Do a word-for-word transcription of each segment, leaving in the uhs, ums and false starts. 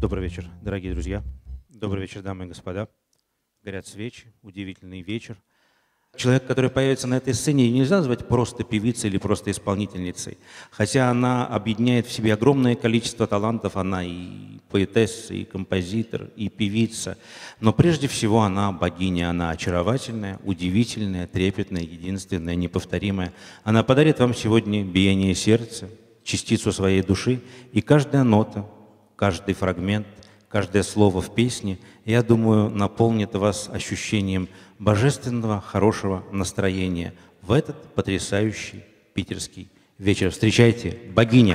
Добрый вечер, дорогие друзья. Добрый вечер, дамы и господа. Горят свечи, удивительный вечер. Человек, который появится на этой сцене, ее нельзя назвать просто певицей или просто исполнительницей. Хотя она объединяет в себе огромное количество талантов. Она и поэтесса, и композитор, и певица. Но прежде всего она богиня. Она очаровательная, удивительная, трепетная, единственная, неповторимая. Она подарит вам сегодня биение сердца, частицу своей души. И каждая нота, каждый фрагмент, каждое слово в песне, я думаю, наполнит вас ощущением божественного, хорошего настроения в этот потрясающий питерский вечер. Встречайте, богиня!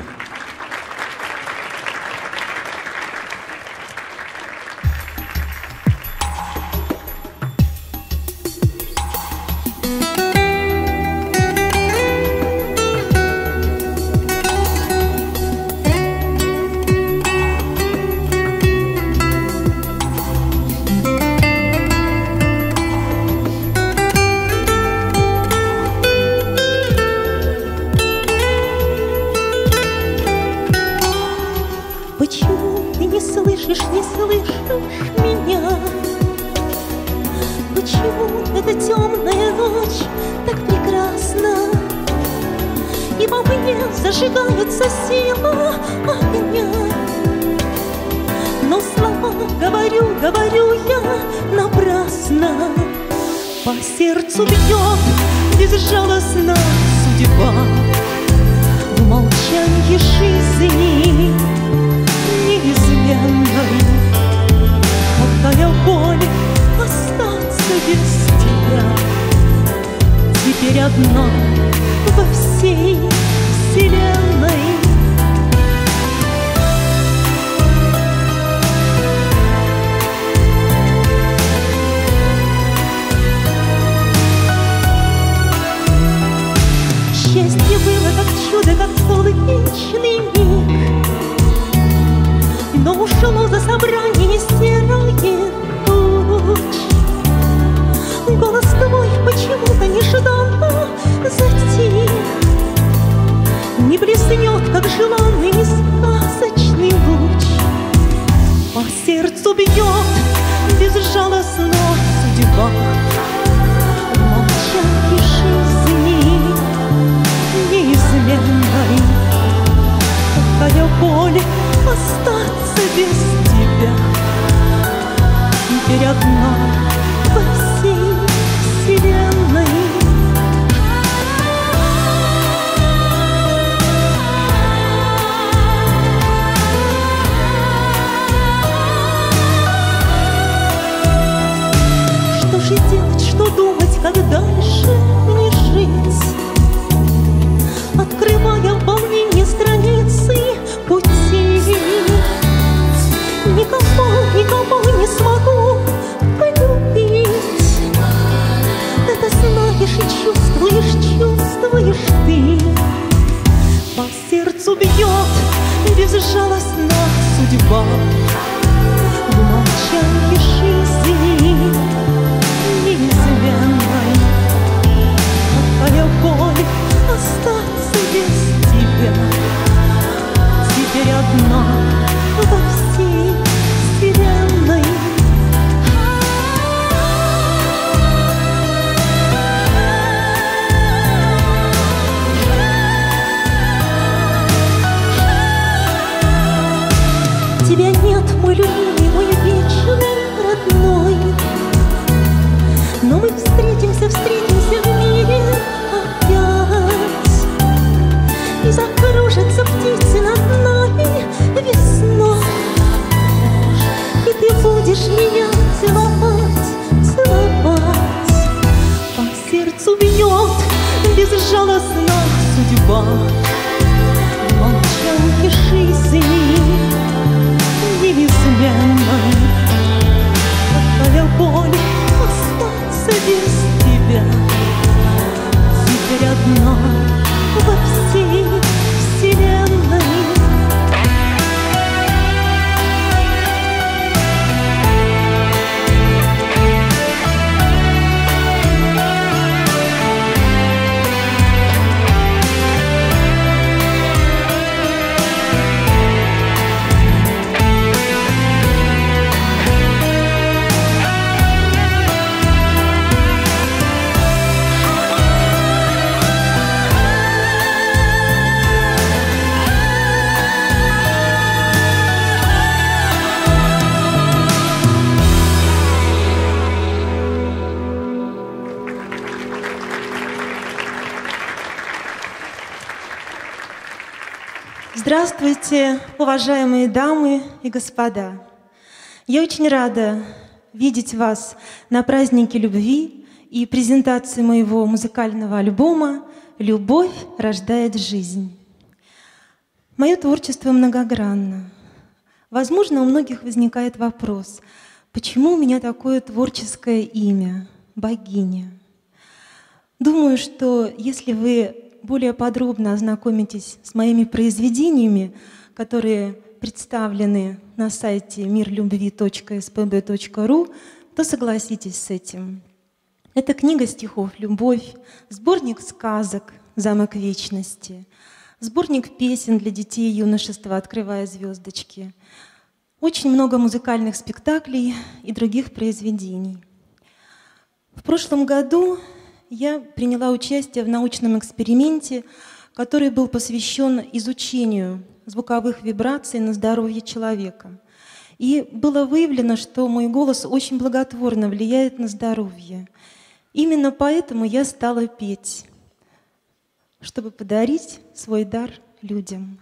Здравствуйте, уважаемые дамы и господа! Я очень рада видеть вас на празднике любви и презентации моего музыкального альбома «Любовь рождает жизнь». Мое творчество многогранно. Возможно, у многих возникает вопрос, почему у меня такое творческое имя — богиня? Думаю, что если вы более подробно ознакомитесь с моими произведениями, которые представлены на сайте мир любви точка эс пэ бэ точка ру, то согласитесь с этим. Это книга стихов «Любовь», сборник сказок «Замок вечности», сборник песен для детей и юношества «Открывая звездочки», очень много музыкальных спектаклей и других произведений. В прошлом году я приняла участие в научном эксперименте, который был посвящен изучению звуковых вибраций на здоровье человека. И было выявлено, что мой голос очень благотворно влияет на здоровье. Именно поэтому я стала петь, чтобы подарить свой дар людям.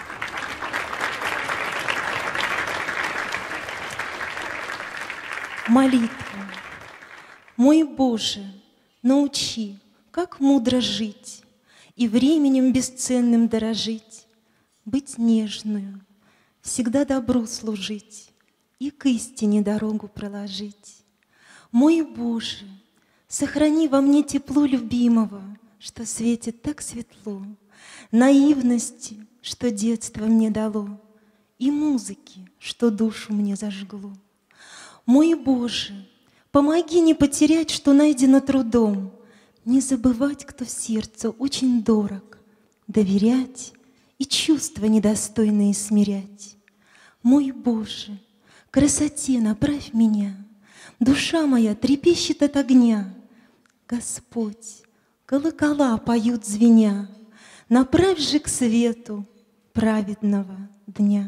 Молитва. Мой Боже, научи, как мудро жить и временем бесценным дорожить, быть нежную, всегда добру служить и к истине дорогу проложить. Мой Боже, сохрани во мне тепло любимого, что светит так светло, наивности, что детство мне дало, и музыки, что душу мне зажгло. Мой Боже, помоги не потерять, что найдено трудом, не забывать, кто в сердце очень дорог, доверять и чувства недостойные смирять. Мой Боже, красоте направь меня, душа моя трепещет от огня. Господь, колокола поют звеня, направь же к свету праведного дня.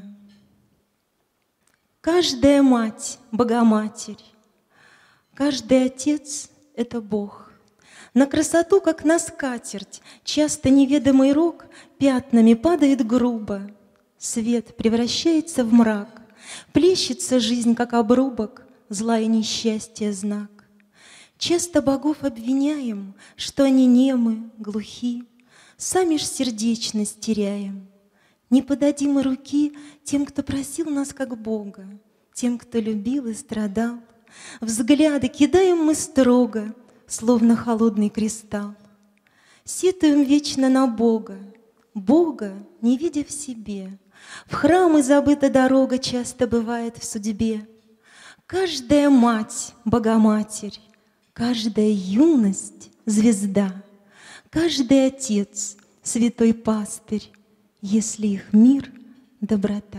Каждая мать — Богоматерь, каждый отец — это Бог. На красоту, как на скатерть, часто неведомый рок пятнами падает грубо. Свет превращается в мрак, плещется жизнь, как обрубок, зла и несчастья знак. Часто богов обвиняем, что они немы, глухи, сами ж сердечность теряем. Не подадим мы руки тем, кто просил нас как Бога, тем, кто любил и страдал. Взгляды кидаем мы строго, словно холодный кристалл. Сетуем вечно на Бога, Бога не видя в себе. В храмы забыта дорога часто бывает в судьбе. Каждая мать — Богоматерь, каждая юность — звезда, каждый отец — святой пастырь, если их мир — доброта.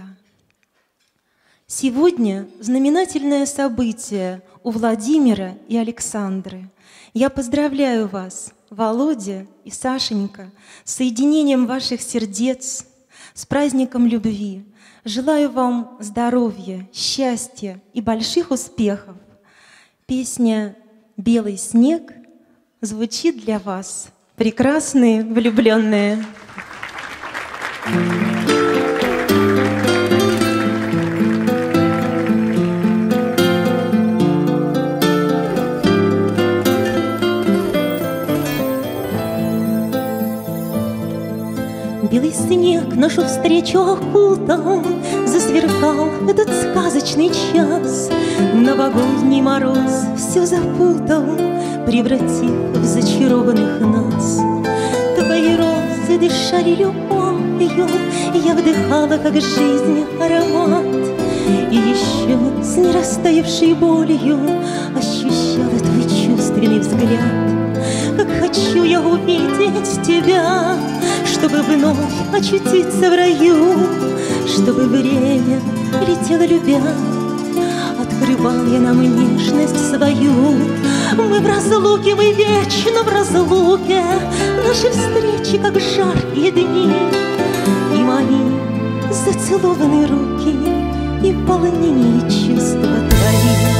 Сегодня знаменательное событие у Владимира и Александры. Я поздравляю вас, Володя и Сашенька, с соединением ваших сердец, с праздником любви. Желаю вам здоровья, счастья и больших успехов. Песня «Белый снег» звучит для вас, прекрасные влюбленные. Белый снег нашу встречу окутал, засверкал этот сказочный час. Новогодний мороз все запутал, превратив в зачарованных нас. Твои розы дышали любовью, я вдыхала, как жизнь, аромат. И еще с нерастаявшей болью ощущала твой чувственный взгляд. Как хочу я увидеть тебя, чтобы вновь очутиться в раю, чтобы время летело любя, открывал я нам нежность свою. Мы в разлуке, мы вечно в разлуке, наши встречи, как жаркие дни, и мои зацелованные руки, и волнение чувства твои.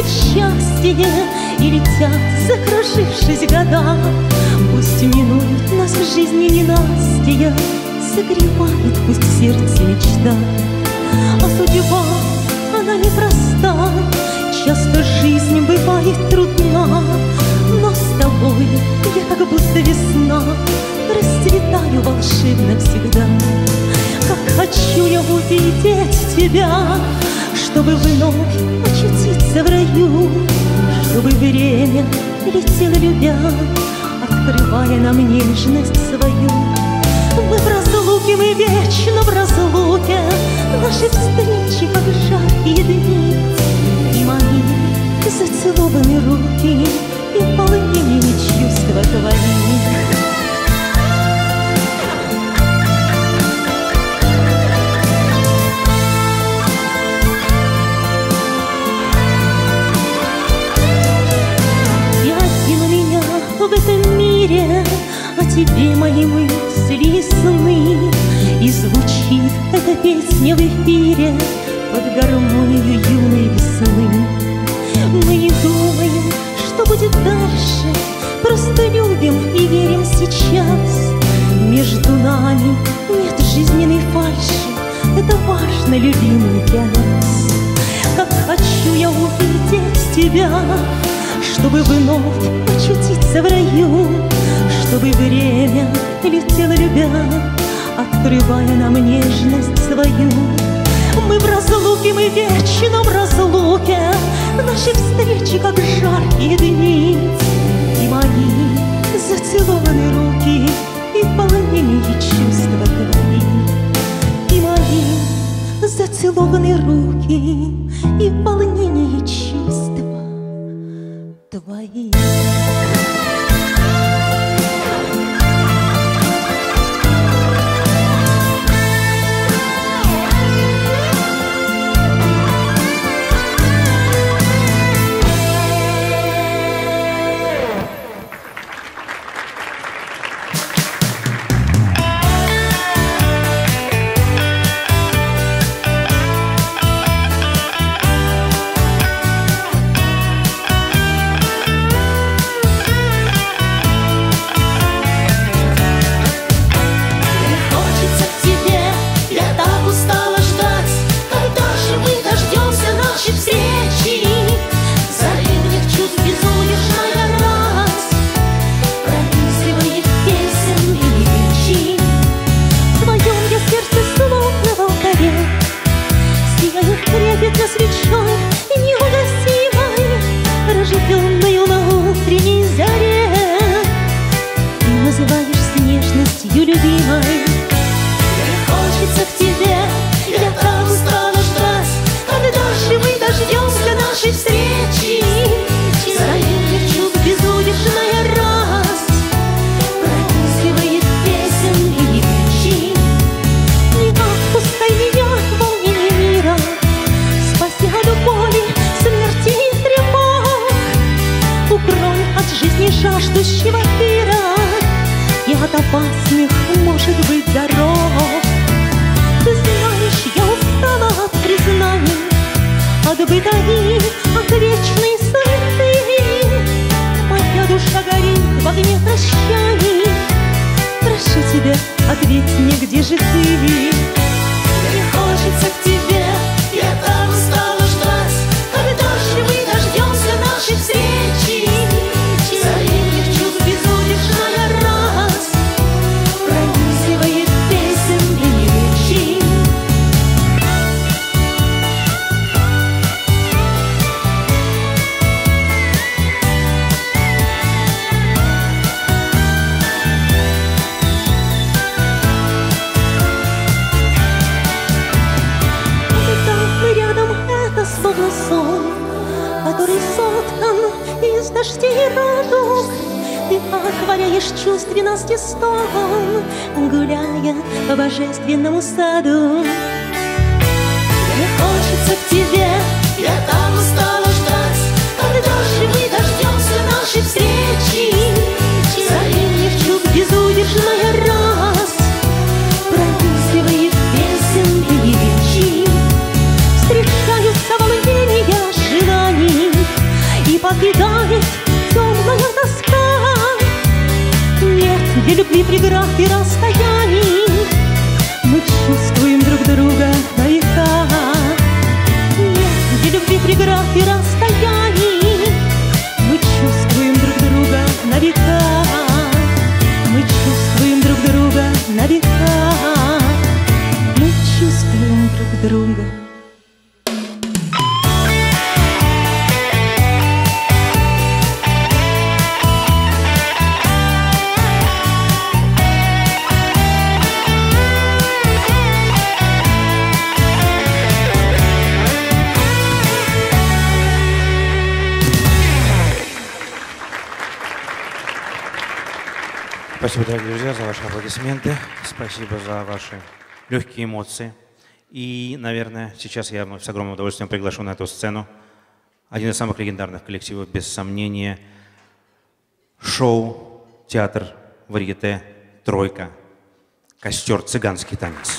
будет счастье, и летят, закружившись года. Пусть минуют нас в жизни ненастья, согревает пусть сердце мечта. А судьба, она непроста, часто жизнь бывает трудна. Но с тобой я как будто весна, расцветаю волшебно всегда. Как хочу я увидеть тебя, чтобы вновь очутиться в раю, чтобы время летело любя, открывая нам нежность свою. Мы в разлуке, мы вечно в разлуке, наши встречи, как жаркие дни, и мои зацелованные руки, и полыни чувства твои. В этом мире о тебе мои мысли и сны, и звучит эта песня в эфире под гармонию юной весны. Мы не думаем, что будет дальше, просто любим и верим сейчас. Между нами нет жизненной фальши, это важно, любимый, для нас. Как хочу я увидеть тебя, чтобы вновь очутиться в раю, чтобы время летело любя, открывая нам нежность свою. Мы в разлуке, мы вечно в разлуке, наши встречи, как жаркие дни, и мои зацелованные руки, и полнение чувства твои. И мои зацелованные руки, и полнение чувства твои. Жаждущего мира и от опасных, может быть, дорог. Ты знаешь, я устала от признаний, от бытовых, от вечной суеты. Моя душа горит в огне прощаний. Прошу тебя, ответь мне, где же ты? Мне хочется к тебе, я так устала ждать. Когда же мы дождемся нашей встречи? Взаимных чувств безудержная раз пронизывает песен и речи. Словно сон, который соткан из дождей и радуг. Ты отворяешь чувственности стон, гуляя по божественному саду. Мне хочется к тебе, я так устала ждать. Когда же мы дождемся нашей встречи? Взаимных чувств безудержная раз пронизывает песен и речи. Встречаются волнения, желаний, для любви преград и расстояний. Мы чувствуем друг друга на века. Нет для любви преград и расстояний. Мы чувствуем друг друга на века. Мы чувствуем друг друга на века. Мы чувствуем друг друга. Спасибо, дорогие друзья, за ваши аплодисменты. Спасибо за ваши легкие эмоции. И, наверное, сейчас я с огромным удовольствием приглашу на эту сцену один из самых легендарных коллективов, без сомнения, шоу, театр, варьете, тройка, костер, цыганский танец.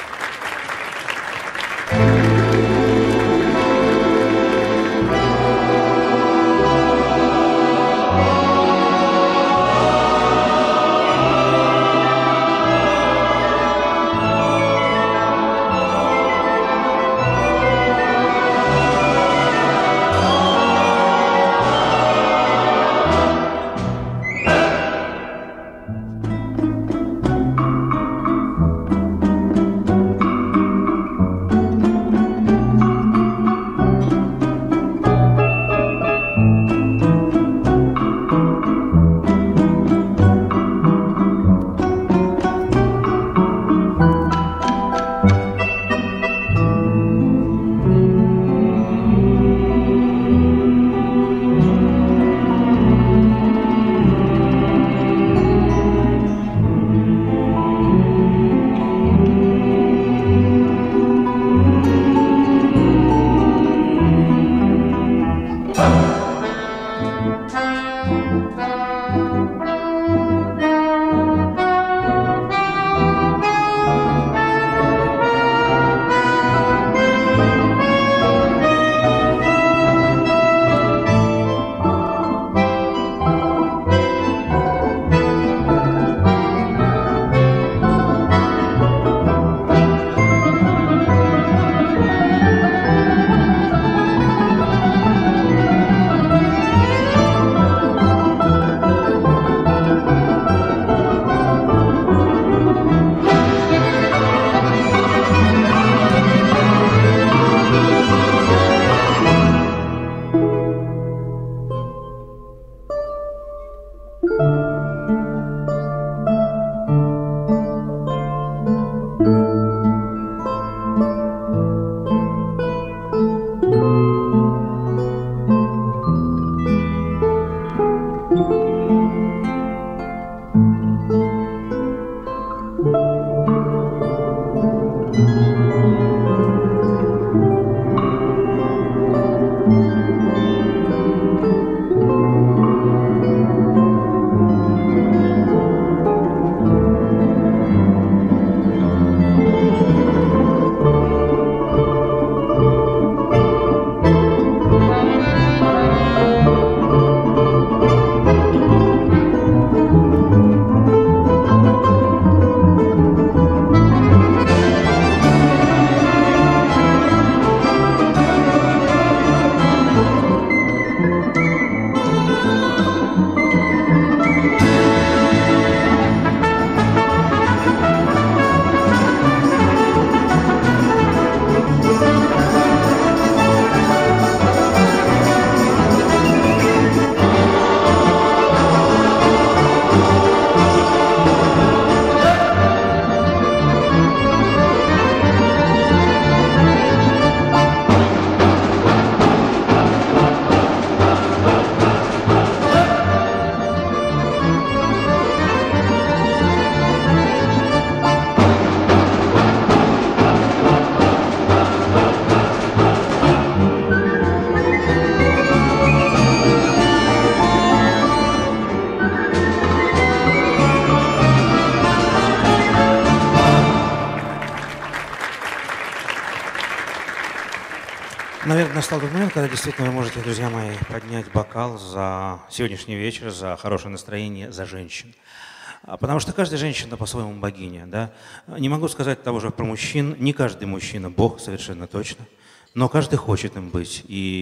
Наверное, настал тот момент, когда действительно вы можете, друзья мои, поднять бокал за сегодняшний вечер, за хорошее настроение, за женщин. Потому что каждая женщина по-своему богиня. Да? Не могу сказать того же про мужчин. Не каждый мужчина Бог, совершенно точно. Но каждый хочет им быть.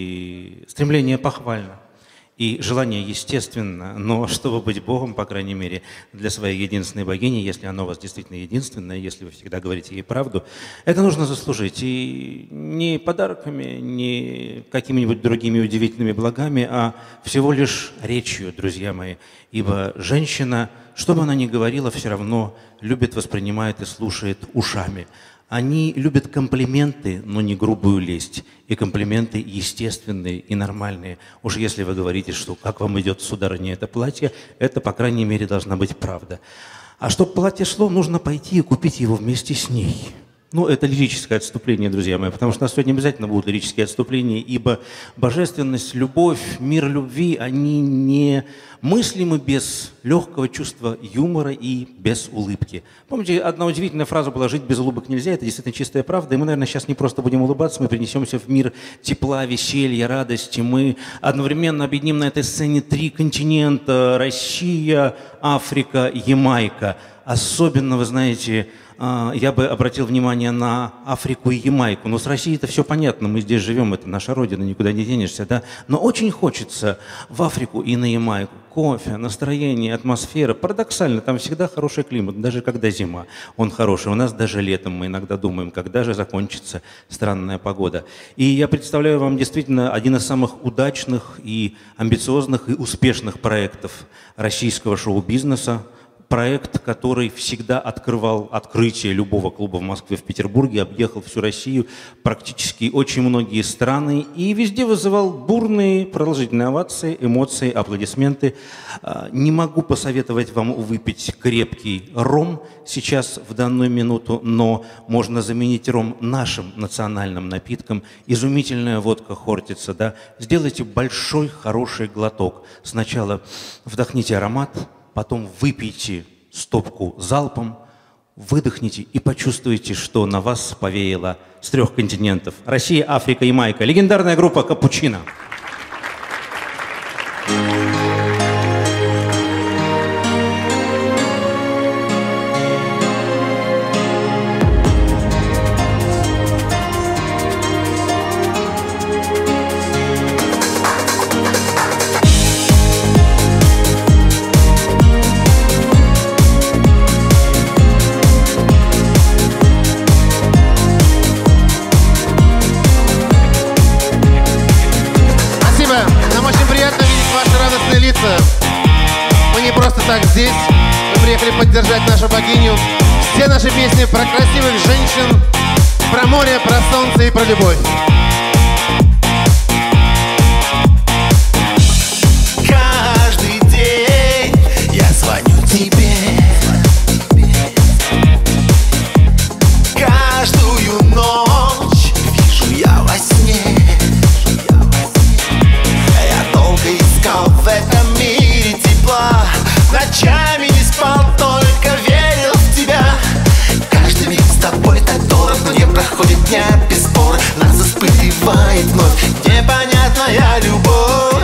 И стремление похвально. И желание естественно, но чтобы быть Богом, по крайней мере, для своей единственной богини, если оно у вас действительно единственное, если вы всегда говорите ей правду, это нужно заслужить. И не подарками, не какими-нибудь другими удивительными благами, а всего лишь речью, друзья мои. Ибо женщина, что бы она ни говорила, все равно любит, воспринимает и слушает ушами. Они любят комплименты, но не грубую лесть. И комплименты естественные и нормальные. Уж если вы говорите, что как вам идет, сударыня, это платье, это, по крайней мере, должна быть правда. А чтобы платье шло, нужно пойти и купить его вместе с ней. Ну, это лирическое отступление, друзья мои, потому что у нас сегодня обязательно будут лирические отступления, ибо божественность, любовь, мир любви, они не мыслимы без легкого чувства юмора и без улыбки. Помните, одна удивительная фраза была «жить без улыбок нельзя», это действительно чистая правда, и мы, наверное, сейчас не просто будем улыбаться, мы перенесемся в мир тепла, веселья, радости, мы одновременно объединим на этой сцене три континента – Россия, Африка, Ямайка. Особенно, вы знаете, я бы обратил внимание на Африку и Ямайку. Но с Россией это все понятно, мы здесь живем, это наша родина, никуда не денешься, да? Но очень хочется в Африку и на Ямайку. Кофе, настроение, атмосфера. Парадоксально, там всегда хороший климат, даже когда зима, он хороший. У нас даже летом мы иногда думаем, когда же закончится странная погода. И я представляю вам действительно один из самых удачных и амбициозных и успешных проектов российского шоу-бизнеса. Проект, который всегда открывал открытие любого клуба в Москве, в Петербурге, объехал всю Россию, практически очень многие страны, и везде вызывал бурные продолжительные овации, эмоции, аплодисменты. Не могу посоветовать вам выпить крепкий ром сейчас, в данную минуту, но можно заменить ром нашим национальным напитком. Изумительная водка Хортица, да? Сделайте большой, хороший глоток. Сначала вдохните аромат, потом выпейте стопку залпом, выдохните и почувствуйте, что на вас повеяло с трех континентов. Россия, Африка, Ямайка. Легендарная группа «Капучино». Так, здесь мы приехали поддержать нашу богиню. Все наши песни про красивых женщин, про море, про солнце и про любовь. Каждый день я звоню тебе. Каждую ночь вижу я во сне. Я долго искал в этом мире тепла. Ночами не спал, только верил в тебя. Каждый миг с тобой так дорог, но не проходит дня без спора. Нас испытывает вновь непонятная любовь.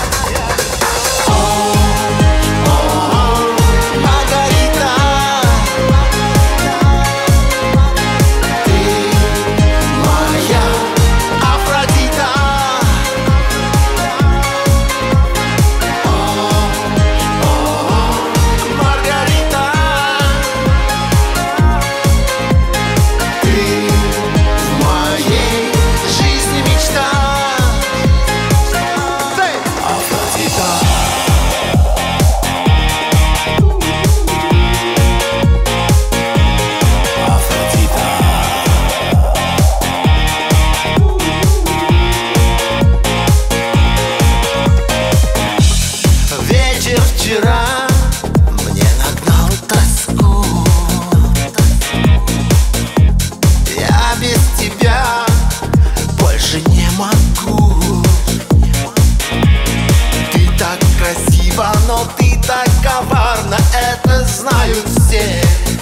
Но ты так коварна, это знают все.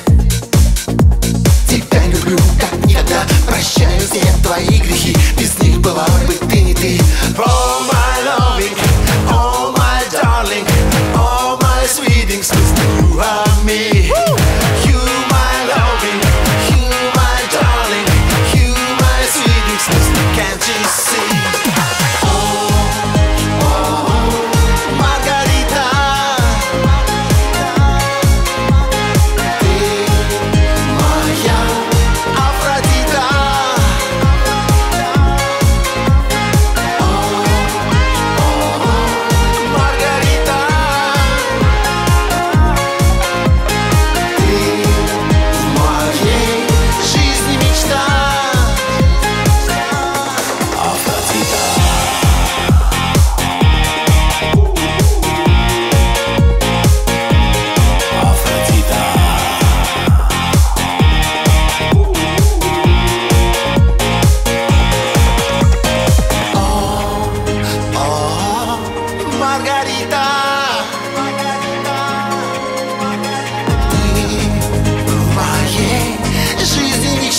Тебя люблю как никогда, прощаю все твои грехи. Без них была бы ты не ты. Oh my loving, oh my darling, oh my sweeting, you are me.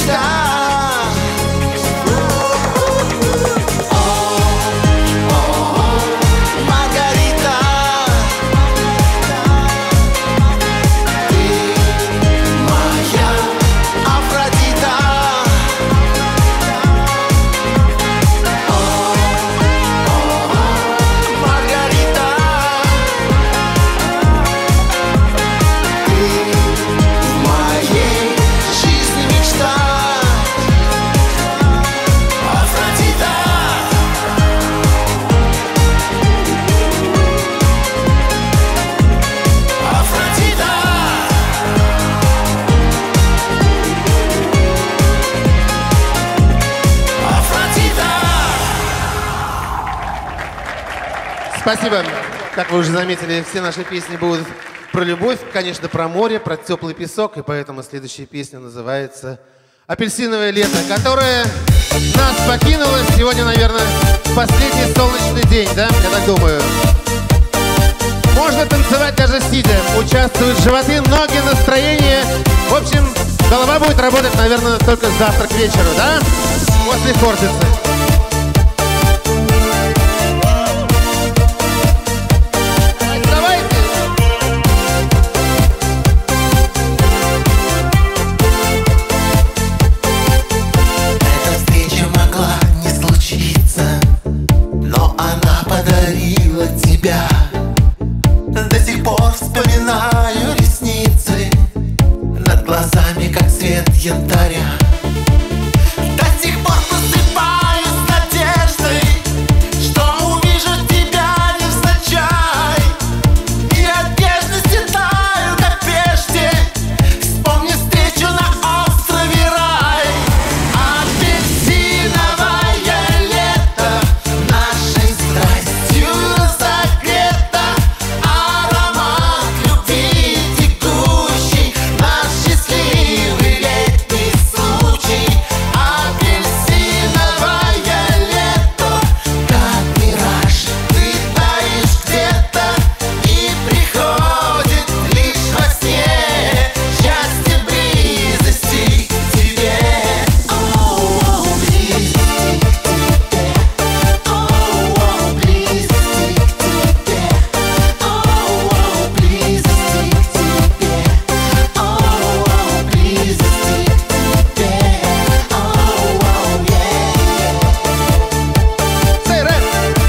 мечта. Спасибо. Как вы уже заметили, все наши песни будут про любовь, конечно, про море, про теплый песок. И поэтому следующая песня называется «Апельсиновое лето», которое нас покинуло сегодня, наверное, последний солнечный день, да? Я так думаю. Можно танцевать даже сидя. Участвуют животы, ноги, настроение. В общем, голова будет работать, наверное, только завтра к вечеру, да? После Хортицы. До сих пор вспоминаю ресницы над глазами, как свет янтаря. До сих пор просыпаюсь с надеждой, что увижу тебя невзначай. И от нежности таю, как прежде. Вспомни встречу на острове рай. Апельсиновое лето нашей страстью разогрето. Аромат любви текущий, наш счастливый летний случай. Апельсиновое лето, как мираж, ты таешь где-то, и приходит лишь во сне счастье близости к тебе. Оу, близости к тебе. Оу, близости к тебе. Оу, близости к тебе. Оу, близости к тебе. Оу, Сэй, рэп!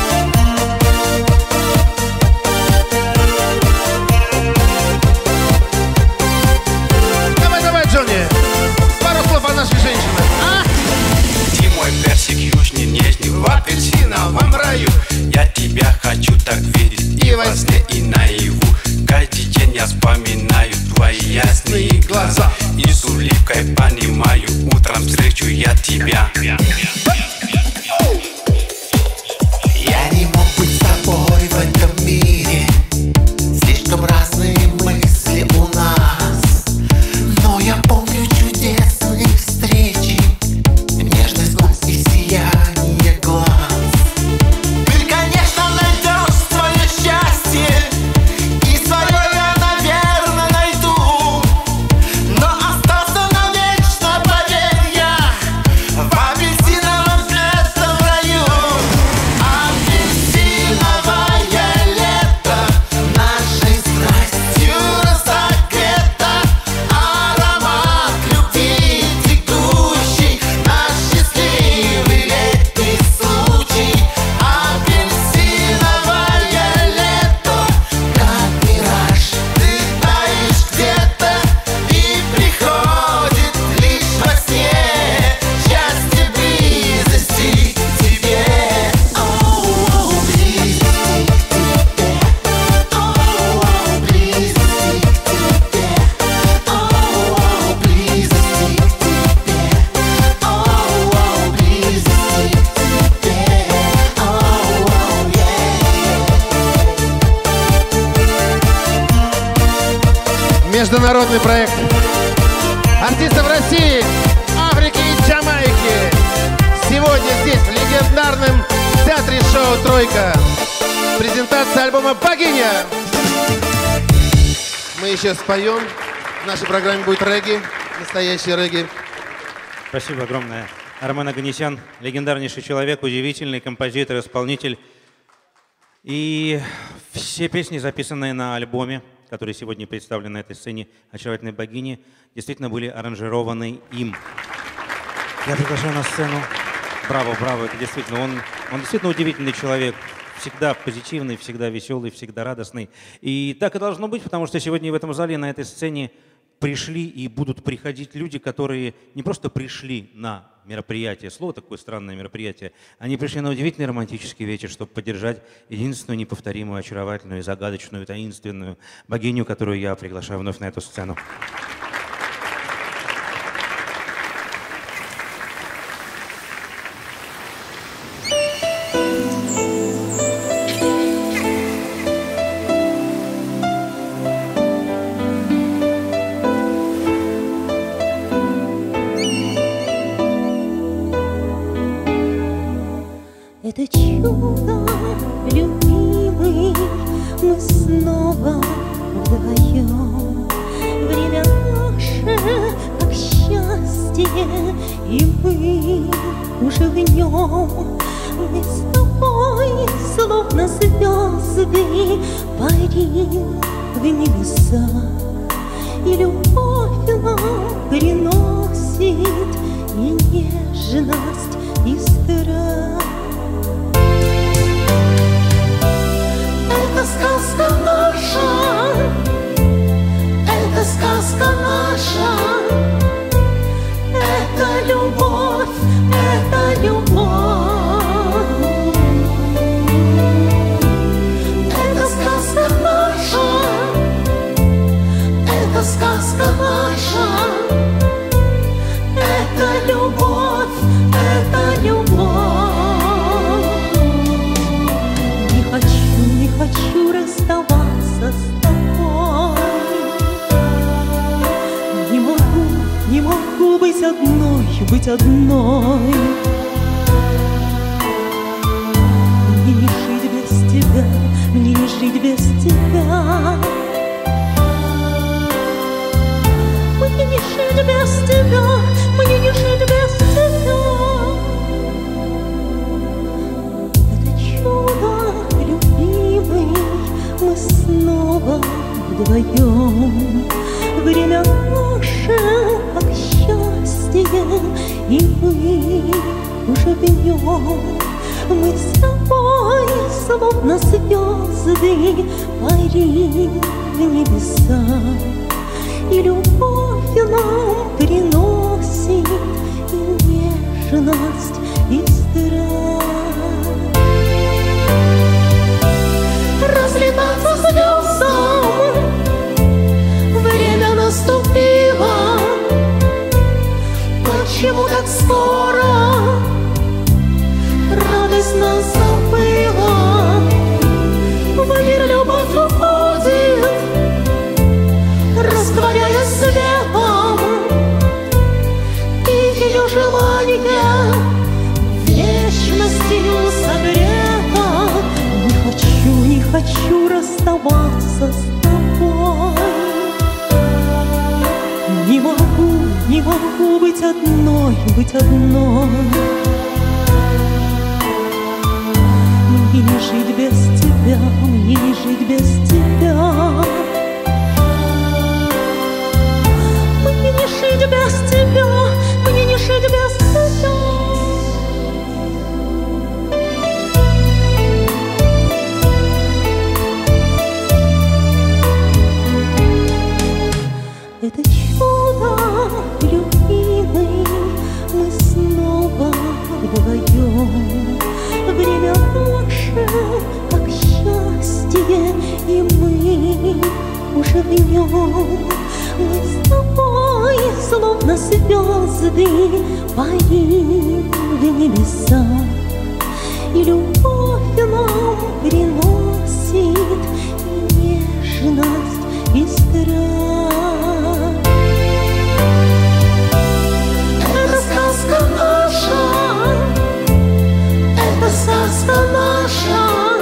Давай, давай, Джонни! Пару слов о нашей женщине. А? Ты мой персик южный, нежный в апельсиновом раю. Я тебя хочу так видеть и во сне, и наяву. Каждый день я вспоминаю твои ясные глаза и с улыбкой понимаю, утром встречу я тебя. Я не мог быть с тобой в этом мире. Слишком разные мысли у нас. Но я помню чудесные встречи, нежность губ и сияние глаз. Ты, конечно, найдешь свое счастье, и свое я, наверное, найду. Но остался навечно, поверь я, в апельсиновом летом раю. Апельсиновое лето нашей страстью разогрето. Аромат любви текущий, наш счастливый летний случай. Апельсиновое лето, как мираж, ты таешь где-то, и приходит лишь во сне счастье близости к тебе. Оу, близости к тебе. Оу, близости к тебе. Оу, близости к тебе. Оу, близости к тебе. Оу, Международный проект артистов России, Африки и Джамайки. Сегодня здесь, в легендарном театре шоу «Тройка». Презентация альбома «Богиня». Мы еще споем. В нашей программе будет регги, настоящий регги. Спасибо огромное. Армен Оганесян, легендарнейший человек, удивительный композитор, исполнитель. И все песни, записанные на альбоме, который сегодня представлен на этой сцене «Очаровательной богини», действительно были аранжированы им. Я приглашаю на сцену. Браво, браво, это действительно, он, он действительно удивительный человек. Всегда позитивный, всегда веселый, всегда радостный. И так и должно быть, потому что сегодня в этом зале, на этой сцене пришли и будут приходить люди, которые не просто пришли на мероприятие, слово такое странное мероприятие, они пришли на удивительный романтический вечер, чтобы поддержать единственную неповторимую, очаровательную, загадочную, таинственную богиню, которую я приглашаю вновь на эту сцену. Это чудо, любимый, мы снова вдвоем. Время наше, как счастье, и мы уже в нем. Мы с тобой, словно звезды, парим в небесах. И любовь нам приносит и нежность, и страх. Это сказка наша, это сказка наша, это любовь, это любовь. Это сказка наша, это сказка наша, это любовь, это любовь. Не хочу, не хочу расставаться с тобой. Не могу, не могу быть одной, быть одной. Мне не жить без тебя, мне не жить без тебя. Мне не жить без тебя, мне не жить без тебя. Это чудо, любимый, мы снова вдвоем. Время наше, как счастье, и мы уже в нем. Мы с тобой, словно звезды, парим в небесах. И любовь нам приносит и нежность, и страх. Разлетаться звездам время наступило. Почему так скоро радость нас забыла? В мир любовь уходит, растворяя светом, и ее желание вечностью согрето. Не хочу, не хочу расставаться с тобой. Не могу, не могу быть одной, быть одной. Мне не жить без тебя, мне не жить без тебя. Мне не жить без тебя, мне не жить без тебя. Это чудо, любимый, мы снова вдвоем. Время наше, как счастье, и мы уже в нем. Мы с тобой, словно звезды, парим в небесах. И любовь нам приносит и нежность, и страх. Это сказка наша, это сказка наша,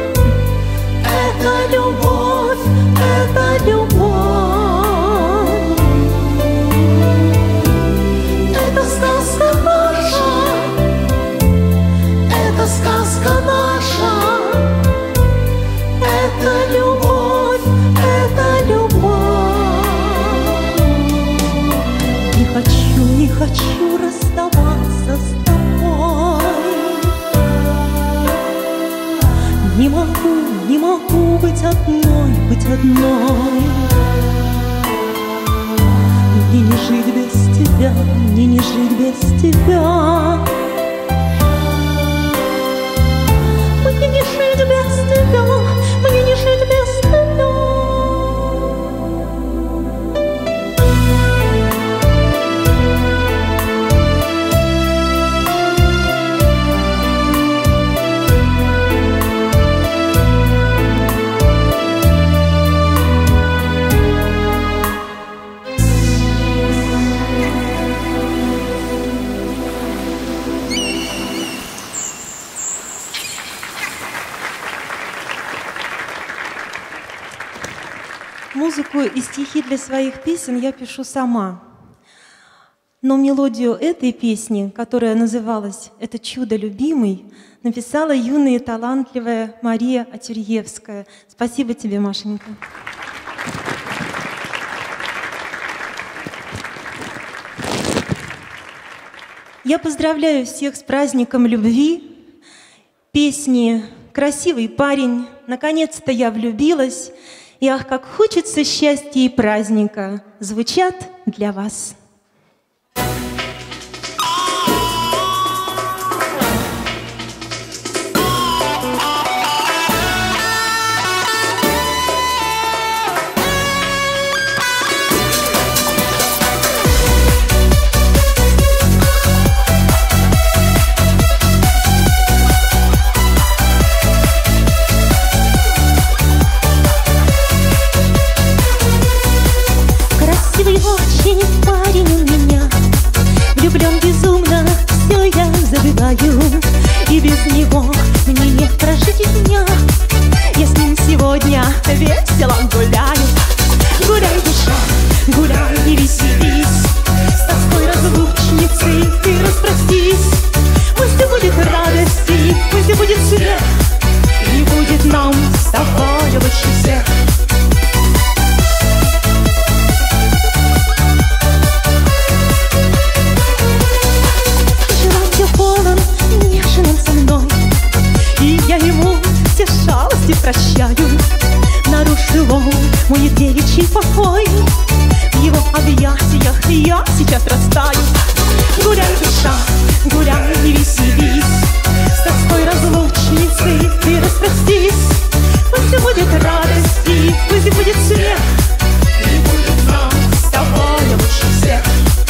это любовь, это любовь. Это сказка хочу расставаться с тобой. Не могу, не могу быть одной, быть одной. Мне не жить без тебя, мне не жить без тебя. Мне не жить без тебя, мне не жить без тебя. Музыку и стихи для своих песен я пишу сама. Но мелодию этой песни, которая называлась «Это чудо любимый», написала юная и талантливая Мария Атюрьевская. Спасибо тебе, Машенька. Я поздравляю всех с праздником любви. Песни «Красивый парень», «Наконец-то я влюбилась» и «Ах, как хочется счастья и праздника» звучат для вас. И без него мне не прожить дня. Я с ним сегодня весело гуляю. Гуляй, душа, гуляй и веселись. С тоской разлучницей ты распростись. Пусть будет радости, пусть будет свет, и будет нам с тобой лучше всех. Я ему все шалости прощаю. Нарушил он мой девичий покой. В его объятиях я сейчас растаю. Гуляй, душа, гуляй и веселись. С тоской разлучницей ты распростись. Пусть будет радость и пусть будет свет, и будет нам с тобой лучше всех.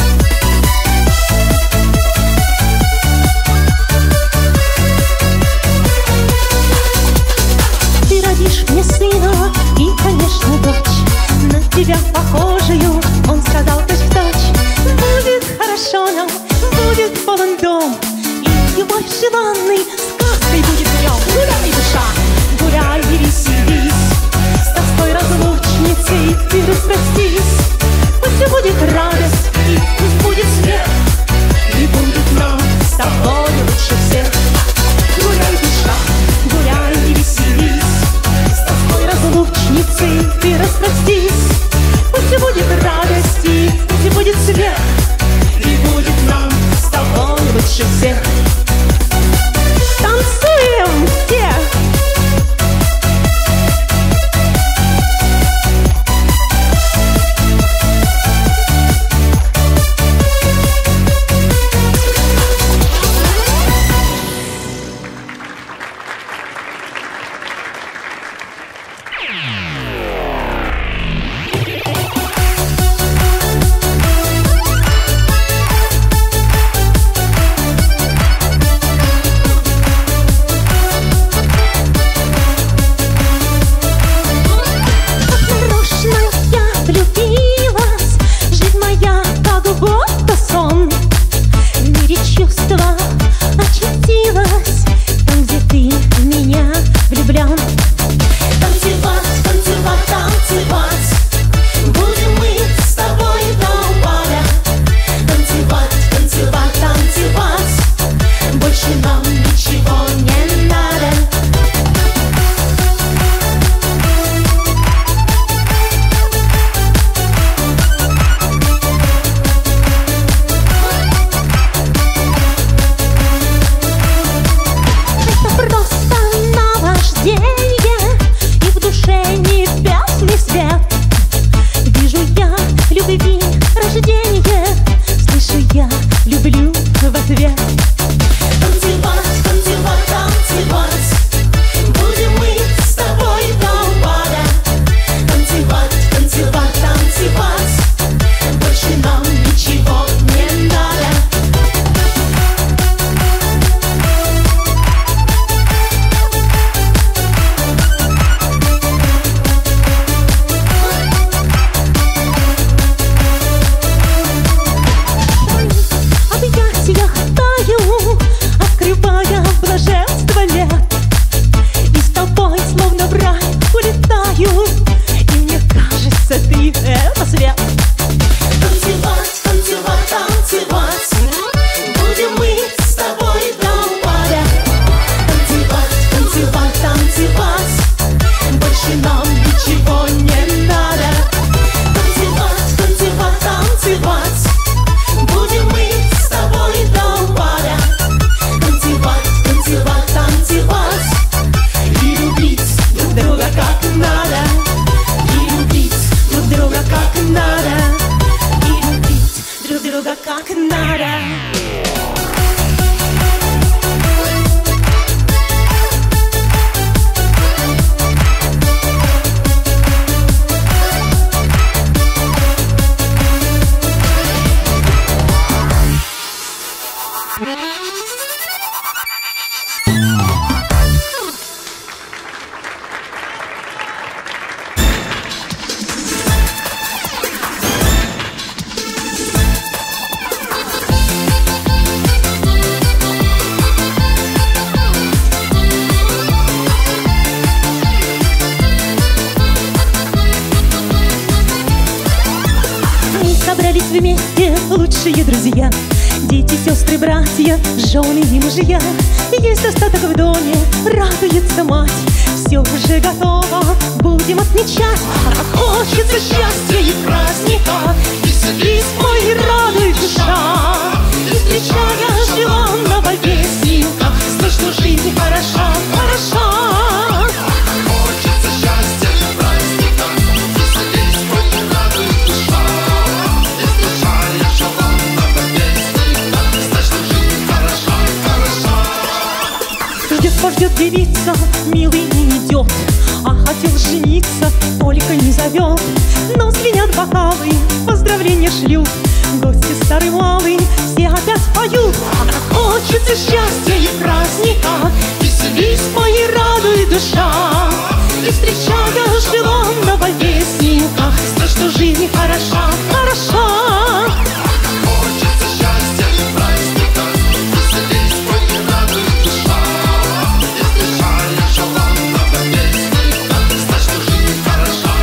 Мне сына и, конечно, дочь, на тебя похожую, он сказал точь-в-точь. Будет хорошо нам, будет полон дом, и любовь желанной сказкой будет днем. Гуляй, душа, гуляй и веселись. С тоской разлучницей ты распростись. Пусть будет радость и пусть будет свет, и будет нам с тобой лучше всех. Гуляй, душа, гуляй и веселись. Разлучницей ты распростись. Пусть будет радость и пусть будет свет, и будет нам с тобой лучше всех. люблю в ответ. Танцевать, танцевать, танцевать, будем мы с тобой до упада. Танцевать, танцевать, танцевать, больше нам ничего не надо. Объятия таю, открывая блаженство лет, и с тобой словно в рай улетаю, и мне кажется, ты — это свет. Танцевать, танцевать, танцевать, будем мы с тобой до упада. Танцевать, танцевать, танцевать, больше нам ничего не надо. Танцевать, танцевать, танцевать, будем мы с тобой до упада. Танцевать, танцевать, танцевать, и любить друг друга как надо. И любить друг друга как надо. И любить друг друга как надо. Мы собрались вместе лучшие друзья, дети, сестры, братья, жены и мужья. Есть достаток в доме, радуется мать, все уже готово, будем отмечать. А как хочется счастья и праздника, веселись, мой, радуй душа. И встречая желанного вестника, знай, что жизнь хороша, хороша. Хочется счастья и праздника, веселись, мой, радуй душа. И встречая желанного вестника, знай, что жизнь хороша, хороша. Ждет, пождет девица, милый не идет, а хотел жениться, только не зовет. Но звенят бокалы, поздравления шлют, гости старый малый, все опять поют. А как хочется счастья и праздника, веселись, мои, радуй душа. И встречая желанного вестника, знай, что жизнь хороша, хороша. Хочется счастья и праздника, веселись, мой, радуй душа. И встречая желанного вестника, знай, что жизнь хороша,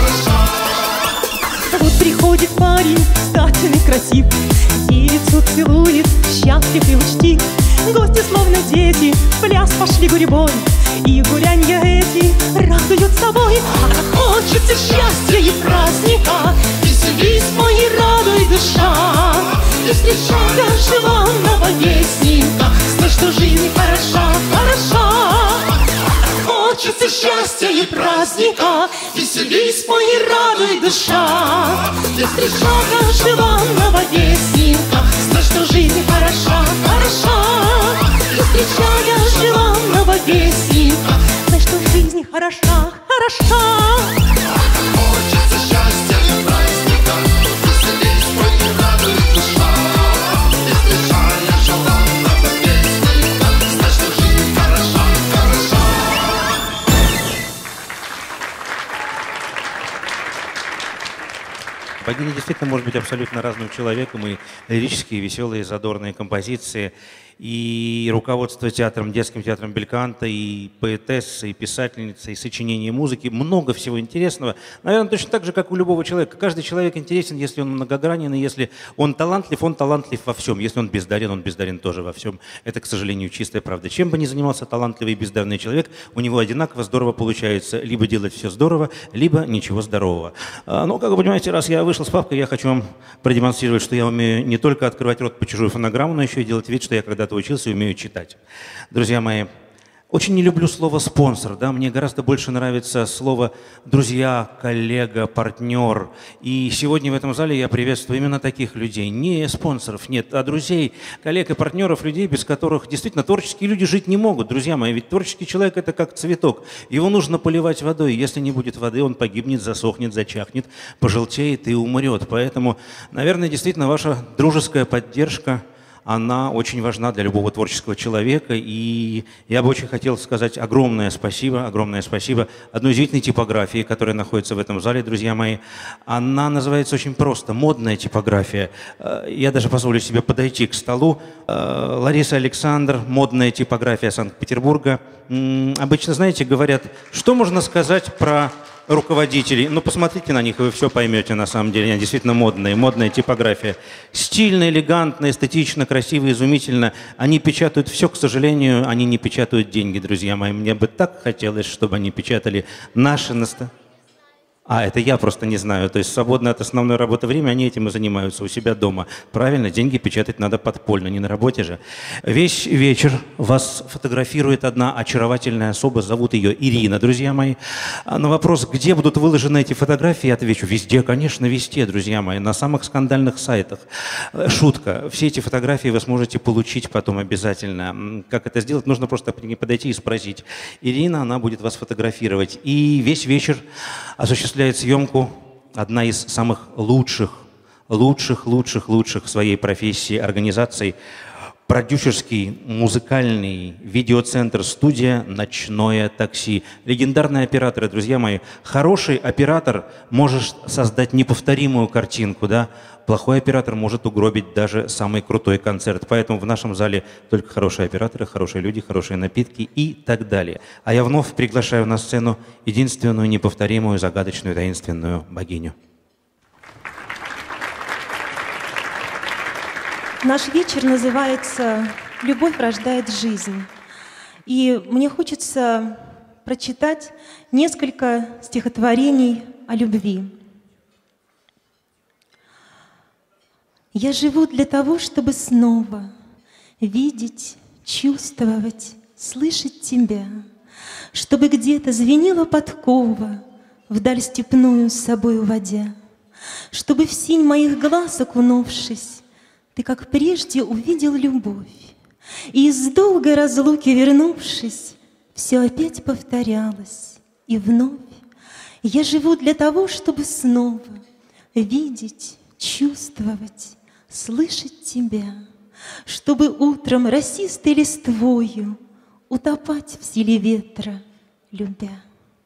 хороша. Вот приходит парень, статный, красив, девицу целует, счастлив и учтив. Гости словно дети, в пляс пошли гурьбой, и гулянья эти радуют собой. А как хочется счастья и праздника, веселись, мои, радуй душа. И встречая желанного вестника, знай, что жизнь хороша, хороша. Хочется счастья и праздника, веселись, мои, радуй душа. И встречая желанного вестника, знай, что жизнь хороша, хороша. И встречая желанного вестника, знай, что жизнь хороша, хороша. Хочется счастья и праздника, веселись, мой, радуй душа. И встречая желанного вестника, знай, что жизнь хороша, хороша. Богиня действительно может быть абсолютно разным человеком, и лирические, веселые, задорные композиции, и руководство театром, детским театром Бельканто, и поэтесса, и писательница, и сочинение музыки. Много всего интересного. Наверное, точно так же, как у любого человека. Каждый человек интересен, если он многогранен, и если он талантлив, он талантлив во всем. Если он бездарен, он бездарен тоже во всем. Это, к сожалению, чистая правда. Чем бы ни занимался талантливый и бездарный человек, у него одинаково здорово получается. Либо делать все здорово, либо ничего здорового. Но, как вы понимаете, раз я вышел с папкой, я хочу вам продемонстрировать, что я умею не только открывать рот по чужую фонограмму, но еще и делать вид, что я когда-то учился и умею читать. Друзья мои, Очень не люблю слово «спонсор», да, мне гораздо больше нравится слово «друзья», «коллега», «партнер». И сегодня в этом зале я приветствую именно таких людей. Не спонсоров, нет, а друзей, коллег и партнеров, людей, без которых действительно творческие люди жить не могут. Друзья мои, ведь творческий человек – это как цветок. Его нужно поливать водой. Если не будет воды, он погибнет, засохнет, зачахнет, пожелтеет и умрет. Поэтому, наверное, действительно ваша дружеская поддержка – она очень важна для любого творческого человека. И я бы очень хотел сказать огромное спасибо, огромное спасибо одной удивительной типографии, которая находится в этом зале, друзья мои. Она называется очень просто «Модная типография». Я даже позволю себе подойти к столу. Лариса Александр, «Модная типография Санкт-Петербурга». Обычно, знаете, говорят, что можно сказать про руководителей. Ну, посмотрите на них, и вы все поймете, на самом деле. Они действительно модные, модная типография. Стильно, элегантно, эстетично, красиво, изумительно. Они печатают все, к сожалению, они не печатают деньги, друзья мои. Мне бы так хотелось, чтобы они печатали наши настоящие. А, это я просто не знаю. То есть свободное от основной работы время, они этим и занимаются у себя дома. Правильно, деньги печатать надо подпольно, не на работе же. Весь вечер вас фотографирует одна очаровательная особа, зовут ее Ирина, друзья мои. На вопрос, где будут выложены эти фотографии, я отвечу, везде, конечно, везде, друзья мои, на самых скандальных сайтах. Шутка, все эти фотографии вы сможете получить потом обязательно. Как это сделать? Нужно просто подойти и спросить. Ирина, она будет вас фотографировать. И весь вечер осуществляется съемку одна из самых лучших, лучших, лучших, лучших в своей профессии организаций, продюсерский музыкальный видеоцентр «Студия Ночное такси». Легендарные операторы, друзья мои. Хороший оператор может создать неповторимую картинку, да? Плохой оператор может угробить даже самый крутой концерт. Поэтому в нашем зале только хорошие операторы, хорошие люди, хорошие напитки и так далее. А я вновь приглашаю на сцену единственную, неповторимую, загадочную, таинственную богиню. Наш вечер называется «Любовь рождает жизнь». И мне хочется прочитать несколько стихотворений о любви. Я живу для того, чтобы снова видеть, чувствовать, слышать тебя, чтобы где-то звенела подкова, вдаль степную с собой уводя, чтобы в синь моих глаз окунувшись, ты, как прежде, увидел любовь, и из долгой разлуки вернувшись, все опять повторялось, и вновь я живу для того, чтобы снова видеть, чувствовать, слышать тебя, чтобы утром росистой листвою утопать в силе ветра, любя.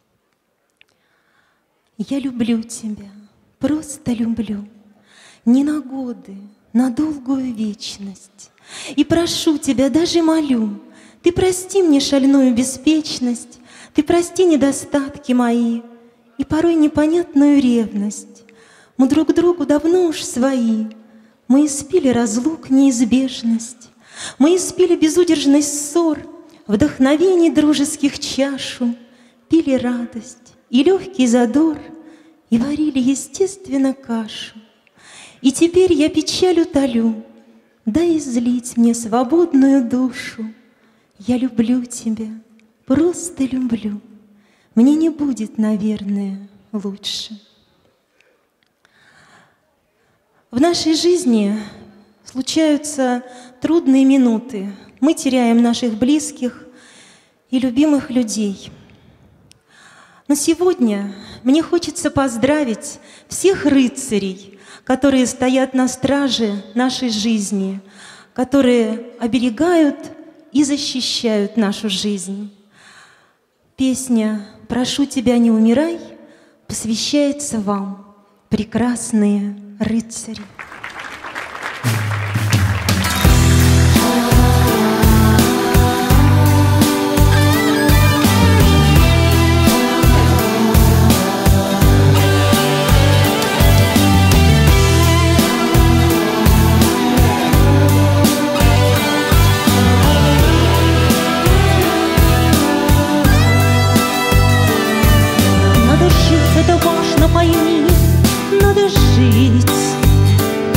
Я люблю тебя, просто люблю, не на годы, на долгую вечность. И прошу тебя, даже молю, ты прости мне шальную беспечность, ты прости недостатки мои и порой непонятную ревность. Мы друг другу давно уж свои, мы испили разлук, неизбежность, мы испили безудержность ссор, вдохновений дружеских чашу, пили радость и легкий задор, и варили естественно кашу. И теперь я печаль утолю, дай излить мне свободную душу. Я люблю тебя, просто люблю, мне не будет, наверное, лучше. В нашей жизни случаются трудные минуты. Мы теряем наших близких и любимых людей. Но сегодня мне хочется поздравить всех рыцарей, которые стоят на страже нашей жизни, которые оберегают и защищают нашу жизнь. Песня «Прошу тебя, не умирай» посвящается вам, прекрасные рыцари. Это важно, пойми, надо жить,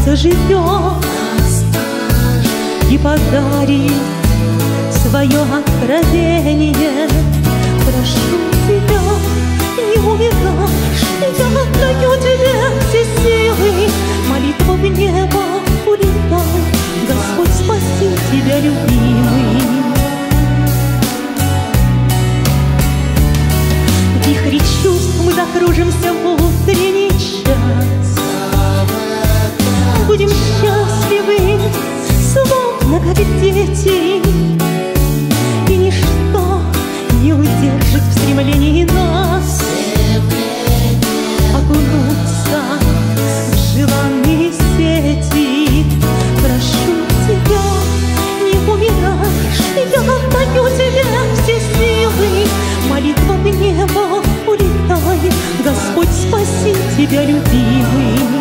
заживет и подарит свое откровение. Прошу тебя, не умирай, я отдаю тебе все силы. Молитва в небо улетай, Господь, спаси тебя, любимый. В вихре чувств мы закружимся в утренний час. Будем счастливы, словно как дети, и ничто не удержит в стремлении нас окунуться в желанные сети. Прошу тебя, не умирай, я отдаю тебе все силы. Молитва в небо улетай, Господь, спаси тебя, любимый.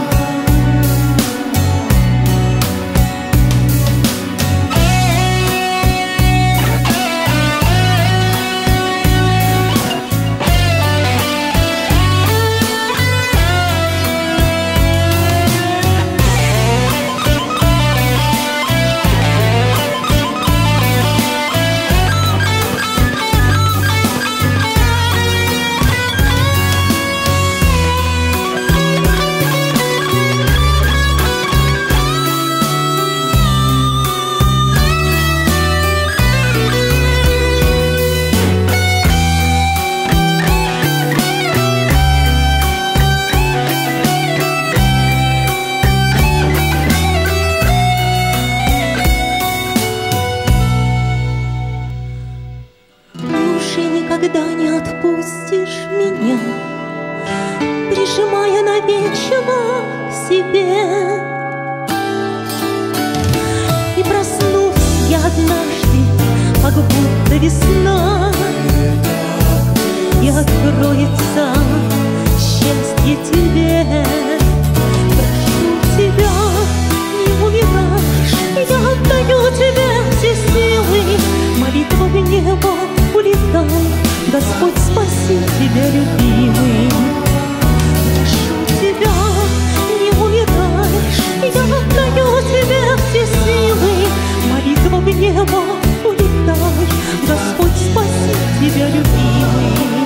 Прижимая навечно к себе. И проснусь я однажды, как будто весна, и откроется счастье тебе. Прошу тебя, не умирай, я отдаю тебе все силы. Молитва в небо улетай, Господь, спаси тебя, любимый. Тебя, не умирай, я отдаю тебе все силы. Молитва в небо улетай, Господь, спаси тебя, любимый.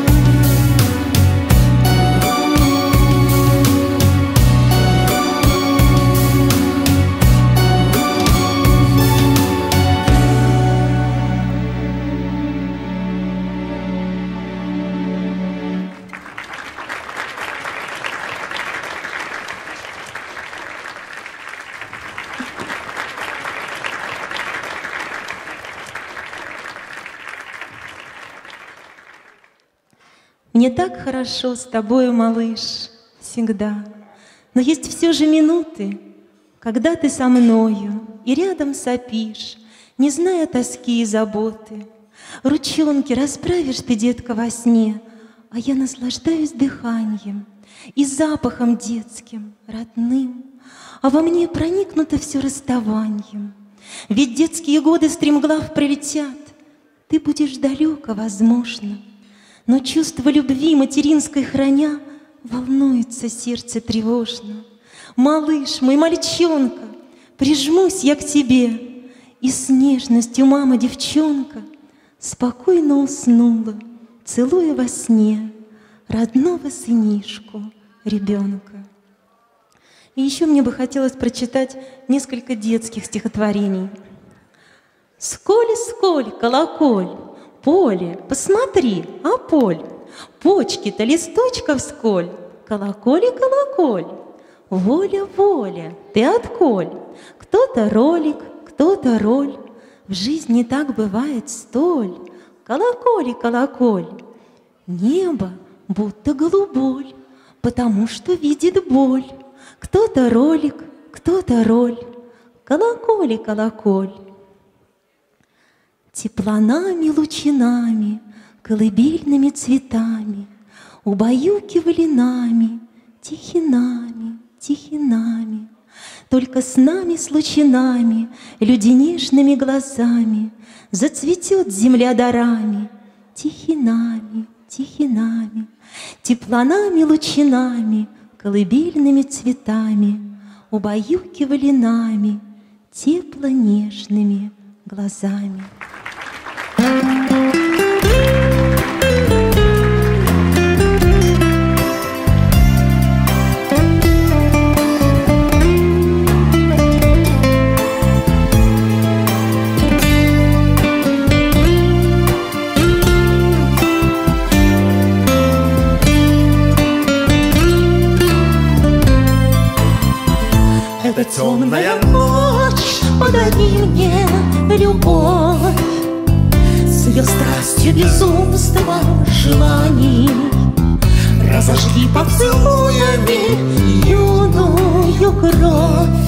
Мне так хорошо с тобою, малыш, всегда. Но есть все же минуты, когда ты со мною и рядом сопишь, не зная тоски и заботы. Ручонки расправишь ты, детка, во сне, а я наслаждаюсь дыханием и запахом детским, родным. А во мне проникнуто все расставанием. Ведь детские годы стремглав пролетят, ты будешь далеко, возможно. Но чувство любви материнской храня, волнуется сердце тревожно. Малыш мой, мальчонка, прижмусь я к тебе, и с нежностью мама-девчонка спокойно уснула, целуя во сне родного сынишку, ребенка. И еще мне бы хотелось прочитать несколько детских стихотворений. «Сколь, сколь, колоколь, поле, посмотри, а поль, почки-то листочков сколь, колоколи, колоколь, воля, воля, ты отколь, кто-то ролик, кто-то роль, в жизни так бывает столь, колоколи, колоколь, небо будто голуболь, потому что видит боль, кто-то ролик, кто-то роль, колоколи, колоколь. Теплонами, лучинами, колыбельными цветами убаюкивали нами, тихинами, тихинами. Только с нами, с лучинами, люди нежными глазами зацветет земля дарами, тихинами, тихинами. Теплонами, лучинами, колыбельными цветами убаюкивали нами тепло-нежными глазами. Эта темная ночь, подари мне любовь с ее страстью, безумством желаний. Разожги поцелуями юную кровь,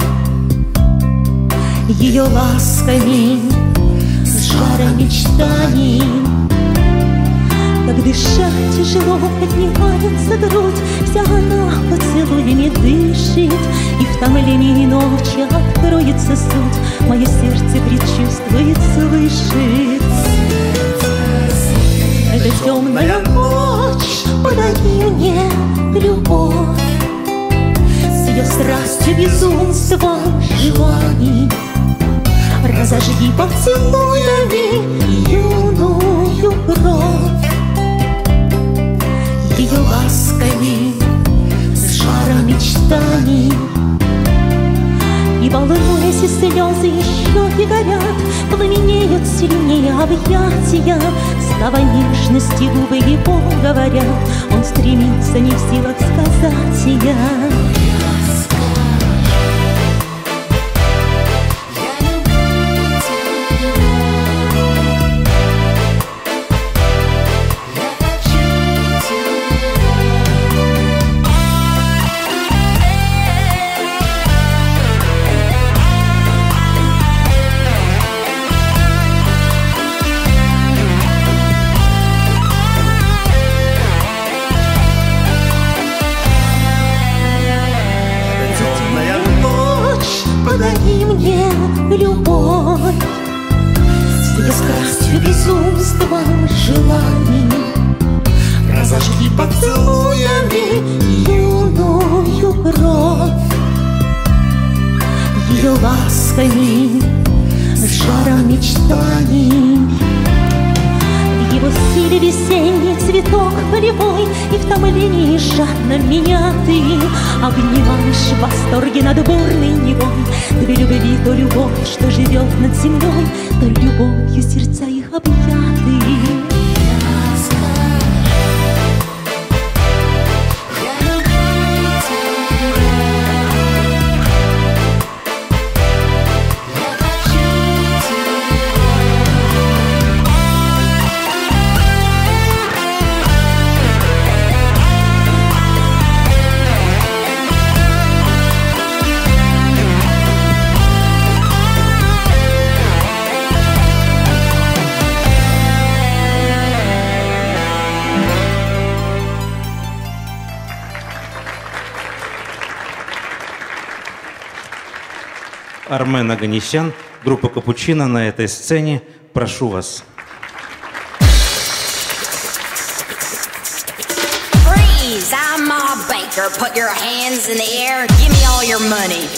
ее ласками с жаром мечтаний. Так дышать тяжело, поднимается грудь, вся она поцелуями дышит, и в томлении ночи откроется суть, мое сердце предчувствует, слышит. Эта темная ночь, подари мне любовь с ее страстью, безумством желаний. Разожги поцелуями юную кровь, ее ласками с жаром мечтаний. И волнуясь, и слезы еще и горят, пламенеют сильнее объятия. Слова нежности губы его говорят, он стремится, не в силах сказать я. Подари мне любовь с ее страстью, безумством желаний. Разожги поцелуями юную кровь, ее ласками с жаром мечтаний. В его силе весенний цветок полевой, и в томлении жадно меня ты обнимаешь в восторге над бурной Невой. Две любви, то любовь, что живет над землей, то любовью сердца их объяты. Армен Оганесян, группа «Капучино» на этой сцене. Прошу вас. Freeze! I'm Ma Baker. Put your hands in the air. Give me all your money.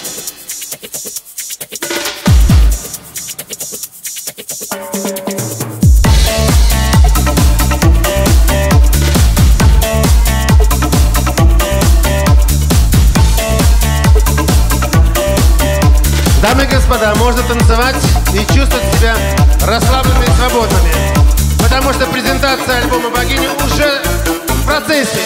Дамы и господа, можно танцевать и чувствовать себя расслабленными и свободными, потому что презентация альбома «Богини» уже в процессе.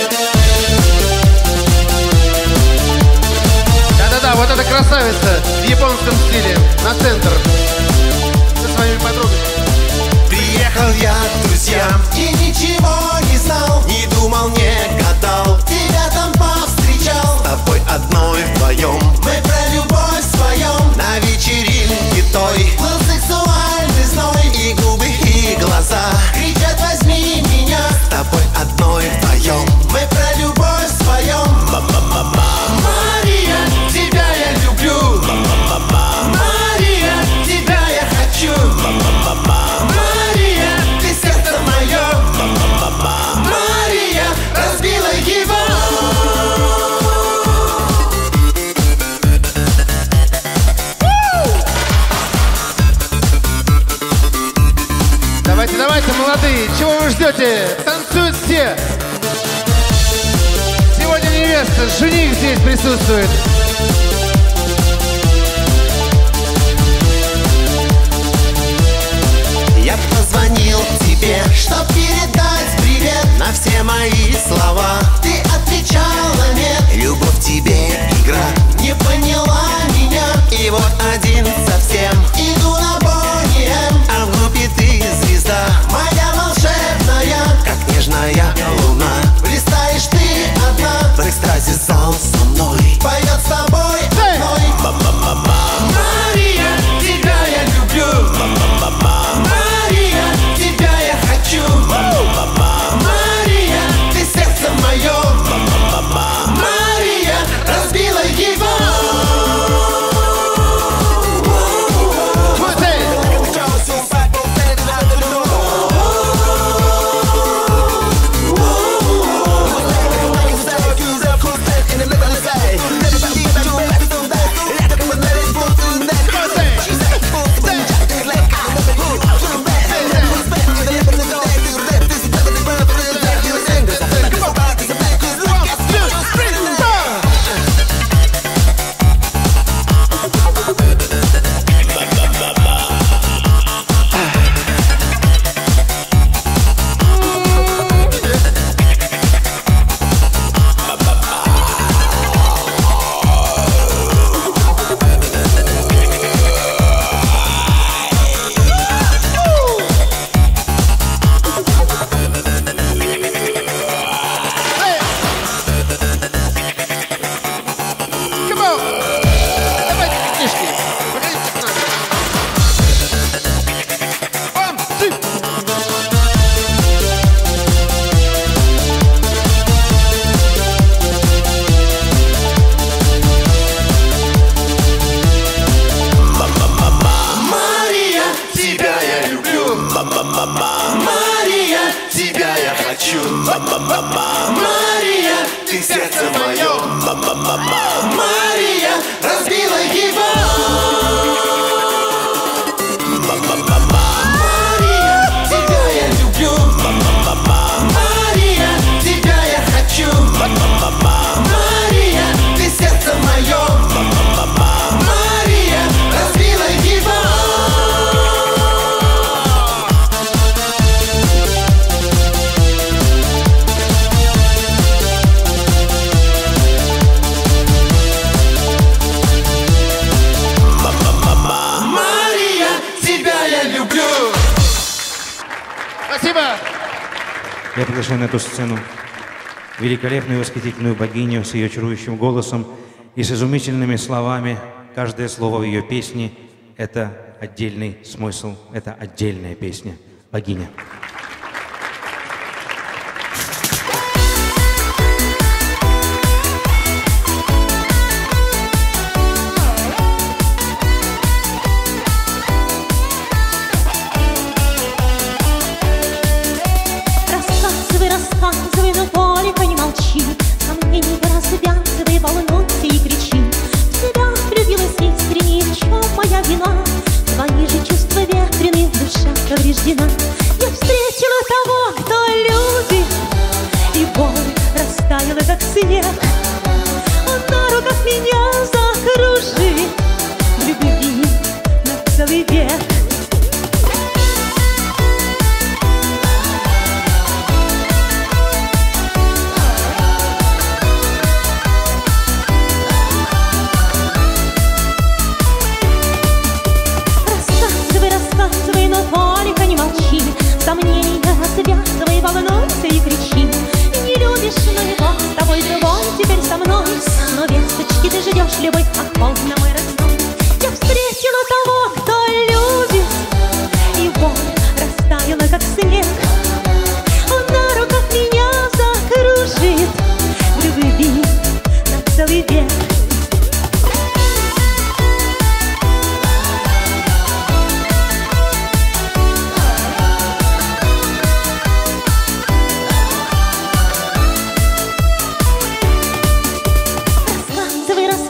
Да-да-да, вот эта красавица в японском стиле на центр со своими подругами. Приехал я к друзьям и ничего не знал, не думал, не гадал, тебя там повстречал. С тобой одной вдвоем мы про любовь споем на вечеринке той. Был сексуальный зной, и губы, и глаза кричат: возьми меня. С тобой одной вдвоем мы про любовь споем. Ма-ма-ма-ма. Мария, тебя я люблю. Ма-ма-ма-ма. Мария, Команды, чего вы ждете? Танцуют все. Сегодня невеста, жених здесь присутствует. Я позвонил тебе, чтоб передать привет на все мои слова. Ты отвечала нет, любовь тебе игра, не поняла меня. И вот один совсем иду на Бонни-М, а в группе ты звезда, моя волшебная, как нежная луна. Блистаешь ты одна, в экстазе зал со мной пойдет с тобой одной. Ма-ма-ма-ма. Мария, тебя я люблю. Ма-ма-ма-ма. Мария, тебя я хочу. Ма-ма-ма. Мария, ты сердце мое. Ма-ма-ма. Мария, разбила его. Я приглашаю на эту сцену великолепную восхитительную богиню с ее чарующим голосом и с изумительными словами. Каждое слово в ее песне – это отдельный смысл, это отдельная песня. Богиня. Рассказывай, но только не молчи. Сомнений развязывай, волнуйся и кричи. В тебя влюбилась искренне, в чем моя вина? Твои же чувства ветрены, душа повреждена. Я встретила того, кто любит, и боль растаяла, как снег. Он на руках меня закружит, в любви на целый век. Только не молчи, сомнения развязывай, волнуйся и кричи. Не любишь, но его с тобой другой, теперь со мной. Но весточки ты ждешь любой, ах, поздно, мой родной. Я встретила того, кто любит, и боль растаяла, как снег. Он на руках меня закружит, в любви на целый век.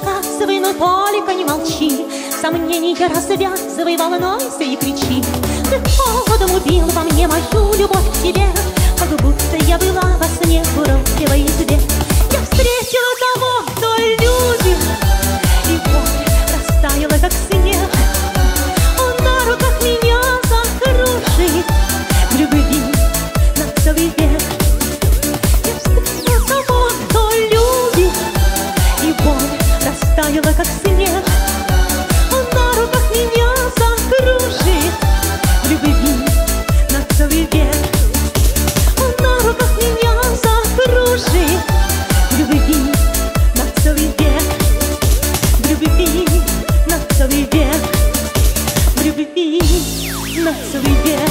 Только не молчи, сомнения развязывай, волнуйся и кричи. ты холодом убил во мне мою любовь к тебе, как будто я была во сне в уродливой избе. Я встретила того, кто любит, и боль растаяла, как снег. Он на руках меня закружит в любви на целый век. Я встретила того, кто любит, и боль растаяла, как снег. Он на руках меня закружит в любви на целый век. Он на руках меня закружит в любви на целый век. В любви на целый век. В любви на целый век.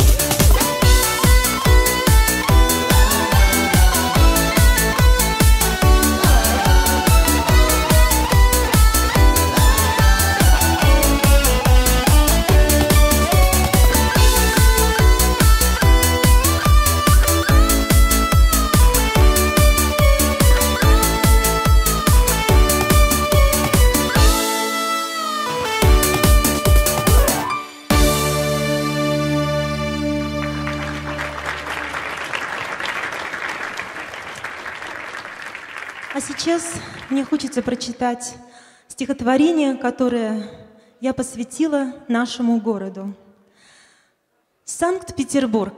А сейчас мне хочется прочитать стихотворение, которое я посвятила нашему городу. Санкт-Петербург.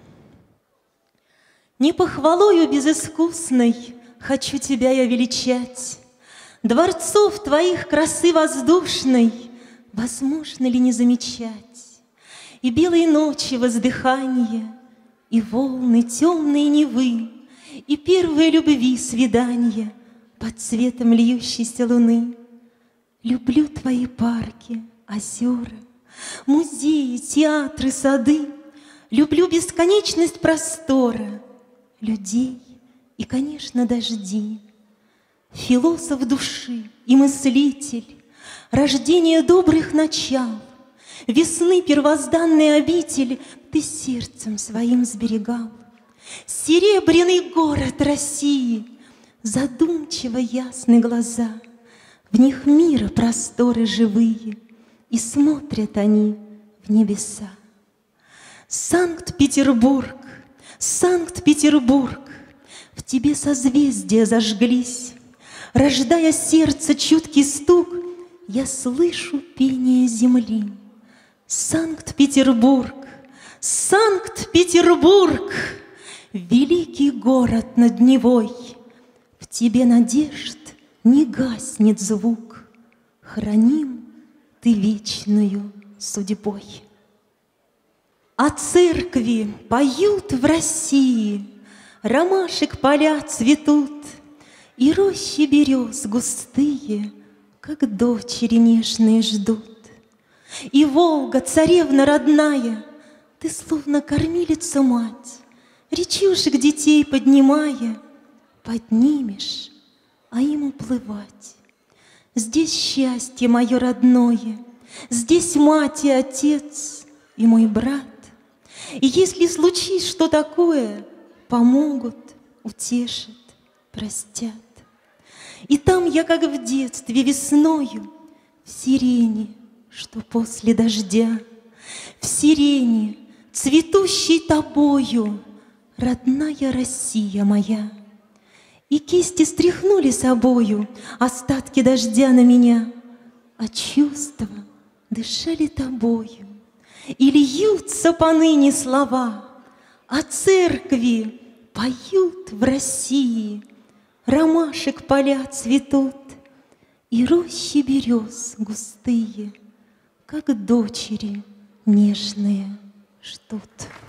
Не похвалою безыскусной хочу тебя я величать. Дворцов твоих красы воздушной возможно ли не замечать? И белые ночи воздыхание, и волны темные Невы, и первые любви свидания под цветом льющейся луны. Люблю твои парки, озера, музеи, театры, сады. Люблю бесконечность простора, людей и, конечно, дожди. Философ души и мыслитель, рождение добрых начал, весны первозданный обитель ты сердцем своим сберегал. Серебряный город России, задумчиво ясны глаза, в них мира просторы живые, и смотрят они в небеса. Санкт-Петербург, Санкт-Петербург, в тебе созвездия зажглись, рождая сердце чуткий стук, я слышу пение земли. Санкт-Петербург, Санкт-Петербург, великий город над Невой, в тебе надежд не гаснет звук, храним ты вечную судьбой. А церкви поют в России, ромашек поля цветут, и рощи берез густые, как дочери нежные ждут. И Волга, царевна родная, ты словно кормилица мать, речушек детей поднимая, поднимешь, а им уплывать. Здесь счастье мое родное, здесь мать и отец, и мой брат. И если случись что такое, помогут, утешат, простят. И там я, как в детстве весною, в сирене, что после дождя, в сирене, цветущей тобою, родная Россия моя. И кисти стряхнули собою остатки дождя на меня, а чувства дышали тобою. И льются поныне слова, а церкви поют в России, ромашек поля цветут, и рощи берез густые, как дочери нежные ждут.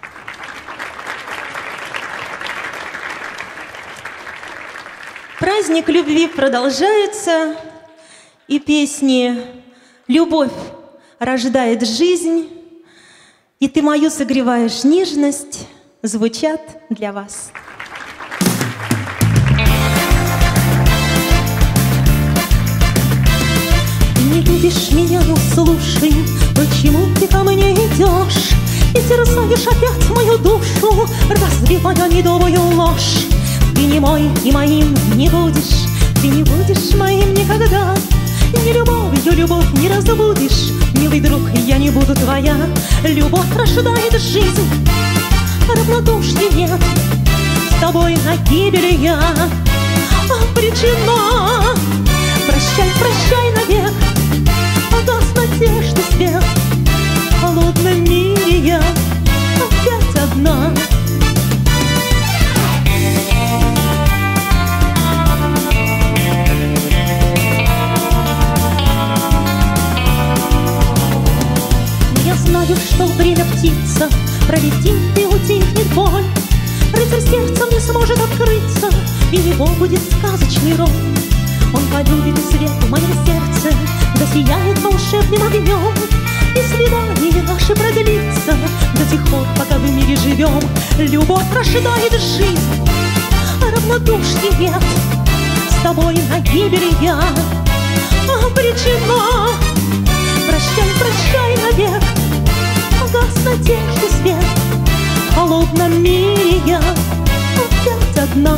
Праздник любви продолжается, и песни «Любовь рождает жизнь» и «Ты мою согреваешь нежность» звучат для вас. Ты не любишь меня, ну слушай, почему ты ко мне идешь и терзаешь опять мою душу, разбивая недовую ложь. Ты не мой и моим не будешь, ты не будешь моим никогда. Не любовью любовь не разбудишь, милый друг, я не буду твоя. Любовь рождает жизнь, равнодушия нет, с тобой на гибель я обречена. Прощай, прощай навек, погас надежды свет, в холодном мире я опять одна. Я знаю, что время птица пролетит и утихнет боль. Рыцарь сердцем не сможет открыться, и его будет сказочный роль. Он полюбит свет в моем сердце, засияет волшебным огнем, и свидание наше продлится до тех пор, пока в мире живем. Любовь рождает жизнь, равнодушия нет, с тобой на гибель я обречена. Прощай, прощай навек, погас надежды свет, в холодном мире я опять одна.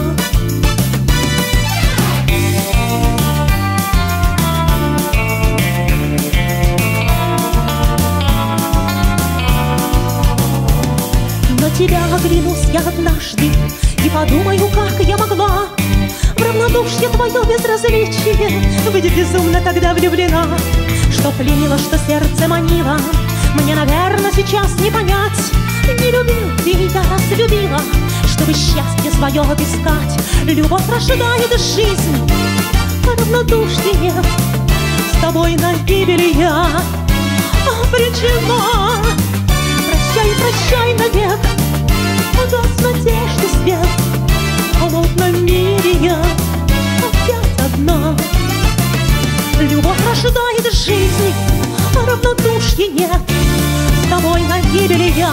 На тебя оглянусь я однажды и подумаю, как я могла в равнодушие твое безразличие быть безумно тогда влюблена. Что пленило, что сердце манило, мне, наверное, сейчас не понять. Не любил ты, я разлюбила, чтобы счастье свое обыскать. Любовь рождает жизнь, равнодушия нет, с тобой на гибель я обречена. Прощай, прощай навек, погас надежды свет, в холодном мире я опять одна. Любовь рождает жизнь, равнодушия нет, с тобой на гибель я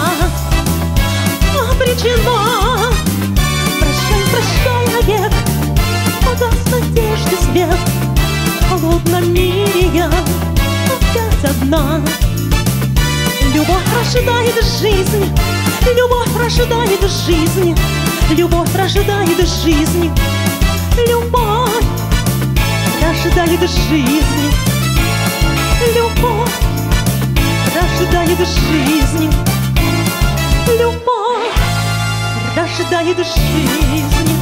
обречена. Прощай, прощай навек, погас надежды свет, в холодном мире я опять одна. Любовь рождает жизнь, любовь рождает жизнь, любовь рождает жизнь, любовь рождает жизнь, любовь рождает жизнь, любовь рождает жизнь.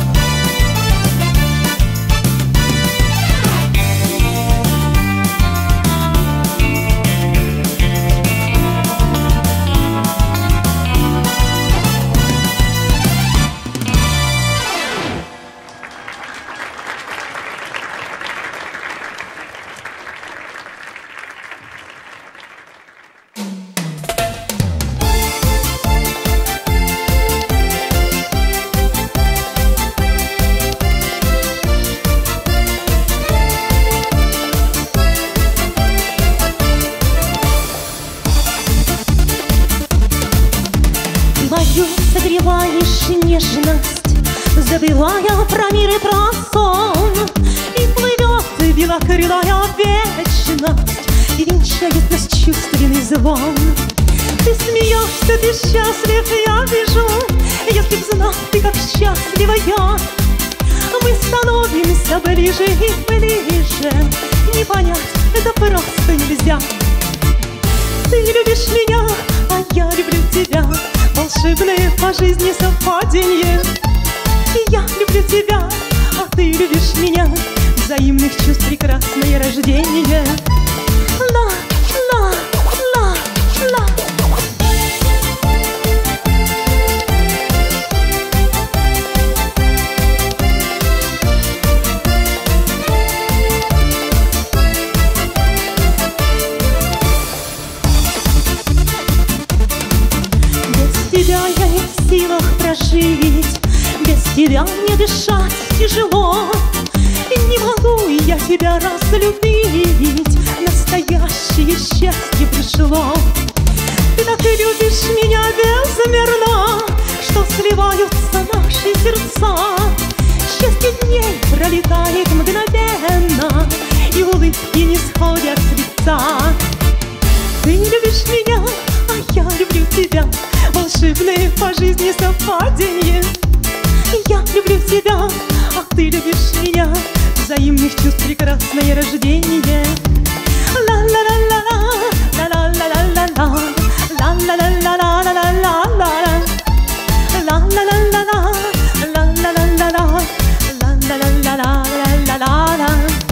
Согреваешь нежность, забывая про мир и про сон, и плывет белокрылая вечность, и венчает нас чувственный звон. Ты смеешься, ты счастлив, я вижу, если б знал ты, как счастлива я. Мы становимся ближе и ближе, не понять это просто нельзя. Ты любишь меня, а я люблю тебя, волшебное по жизни совпадение. И я люблю тебя, а ты любишь меня, взаимных чувств прекрасное рождение. Ла, ла, ла, ла. Без тебя я не в силах прожить, без тебя мне дышать тяжело. И не могу я тебя разлюбить, настоящее счастье пришло. Ты так и любишь меня безмерно, что сливаются наши сердца. Счастье дней пролетает мгновенно, и улыбки не сходят с лица. Ты любишь меня, а я люблю тебя, волшебное по жизни совпадение. Я люблю тебя, а ты любишь меня, взаимных чувств прекрасное рождение. Ла-ла-ла-ла-ла, ла-ла-ла-ла-ла-ла, ла-ла-ла-ла-ла-ла-ла-ла, ла-ла-ла-ла-ла, ла-ла-ла-ла-ла, ла-ла-ла-ла-ла-ла-ла-ла.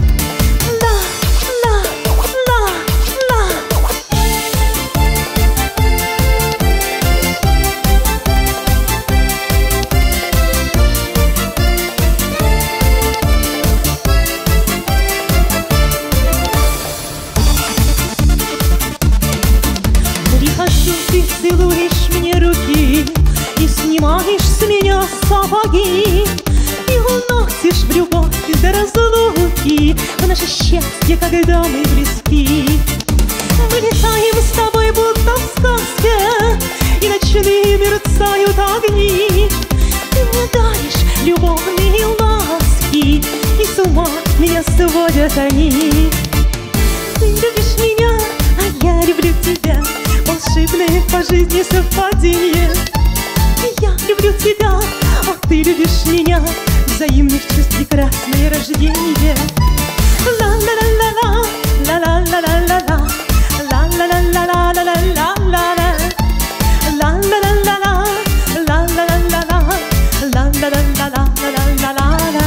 Ты целуешь мне руки и снимаешь с меня сапоги, и уносишь в любовь до разлуки в наше счастье, когда мы близки. Мы летаем с тобой будто в сказке, и ночные мерцают огни. Ты мне даришь любовные ласки, и с ума меня сводят они. Ты любишь меня, а я люблю тебя. Волшебное по жизни совпадение. Я люблю тебя, а ты любишь меня. Взаимных чувств прекрасное рождение. Ла-ла-ла-ла-ла, ла-ла-ла-ла-ла, ла-ла-ла-ла-ла-ла-ла-ла, ла-ла-ла-ла-ла, ла-ла-ла-ла-ла, ла-ла-ла-ла-ла-ла-ла-ла.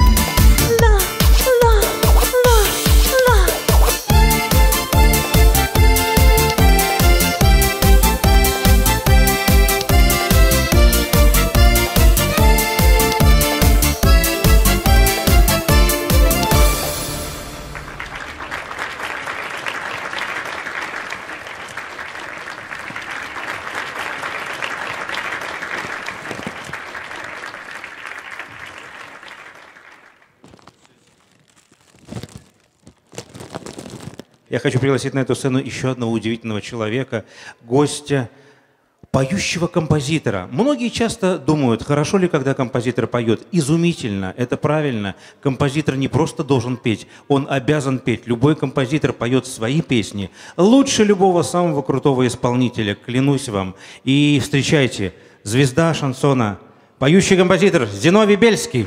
Я хочу пригласить на эту сцену еще одного удивительного человека, гостя, поющего композитора. Многие часто думают, хорошо ли, когда композитор поет. Изумительно, это правильно. Композитор не просто должен петь, он обязан петь. Любой композитор поет свои песни лучше любого самого крутого исполнителя, клянусь вам. И встречайте, звезда шансона, поющий композитор Зиновий Бельский.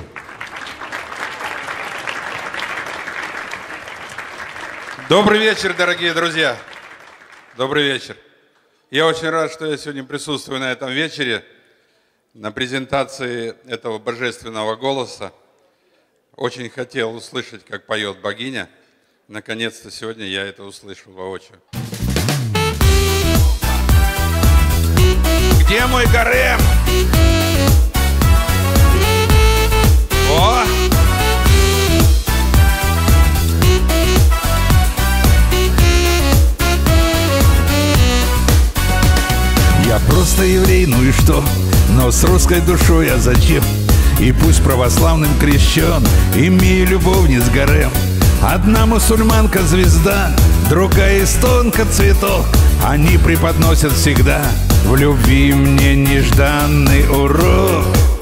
Добрый вечер, дорогие друзья. Добрый вечер. Я очень рад, что я сегодня присутствую на этом вечере, на презентации этого божественного голоса. Очень хотел услышать, как поет богиня. Наконец-то сегодня я это услышал воочию. Где мой гарем? О! Я просто еврей, ну и что? Но с русской душой, а зачем? И пусть православным крещен, имею любовниц гарем. Одна мусульманка звезда, другая эстонка цветок. Они преподносят всегда в любви мне нежданный урок.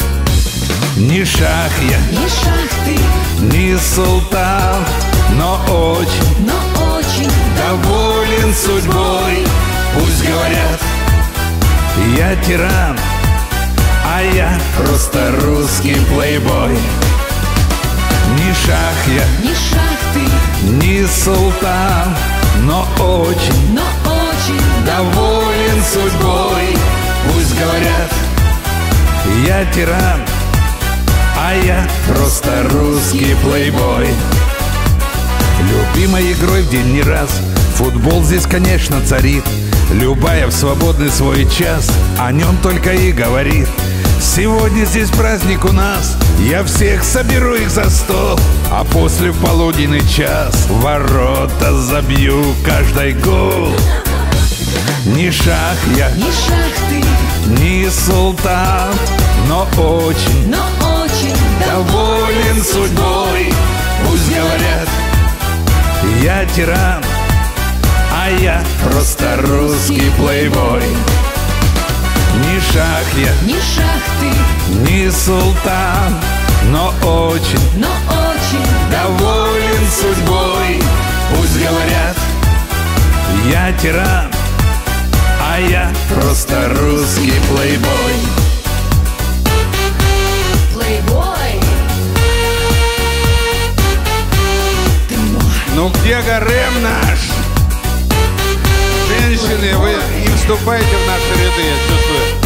Не шах я, не шах ты, не султан, но очень, но очень доволен судьбой. Пусть говорят, я тиран, а я просто русский плейбой. Не шах я, не шах ты, не султан, но очень, но очень доволен судьбой. Пусть говорят, я тиран, а я просто русский плейбой. Любимой игрой в день не раз футбол здесь, конечно, царит. Любая в свободный свой час о нем только и говорит. Сегодня здесь праздник у нас, я всех соберу их за стол, а после в полуденный час в ворота забью каждый гол. Не шах я, не шах ты, не султан, но очень, но очень доволен судьбой. Пусть говорят, я тиран, а я просто русский плейбой. Не шах я, не шах ты, не султан, но очень, но очень доволен судьбой. Пусть говорят, я тиран, а я просто русский плейбой. Плейбой. Ну где гарем наш? Женщины, вы не вступайте в наши ряды, я чувствую.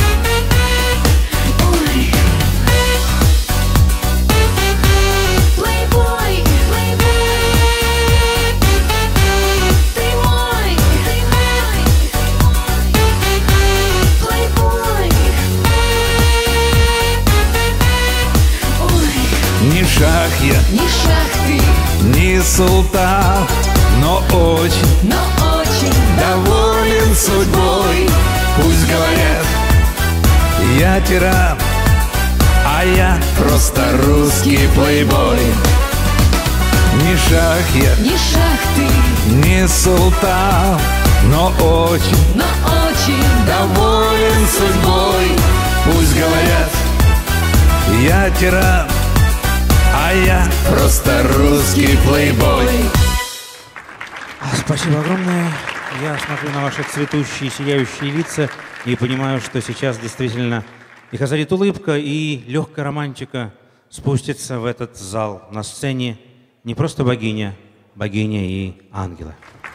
Не шах я, не шах ты, не султан, но очень, но очень доволен судьбой. Пусть говорят, я тиран, а я просто русский плейбой. Не шах я, не шах ты, не султан, но очень, но очень доволен судьбой. Пусть говорят, я тиран, а я просто русский плейбой. Спасибо огромное. Я смотрю на ваши цветущие, сияющие лица и понимаю, что сейчас действительно их озарит улыбка, и легкая романтика спустится в этот зал. На сцене не просто богиня, богиня и ангелы.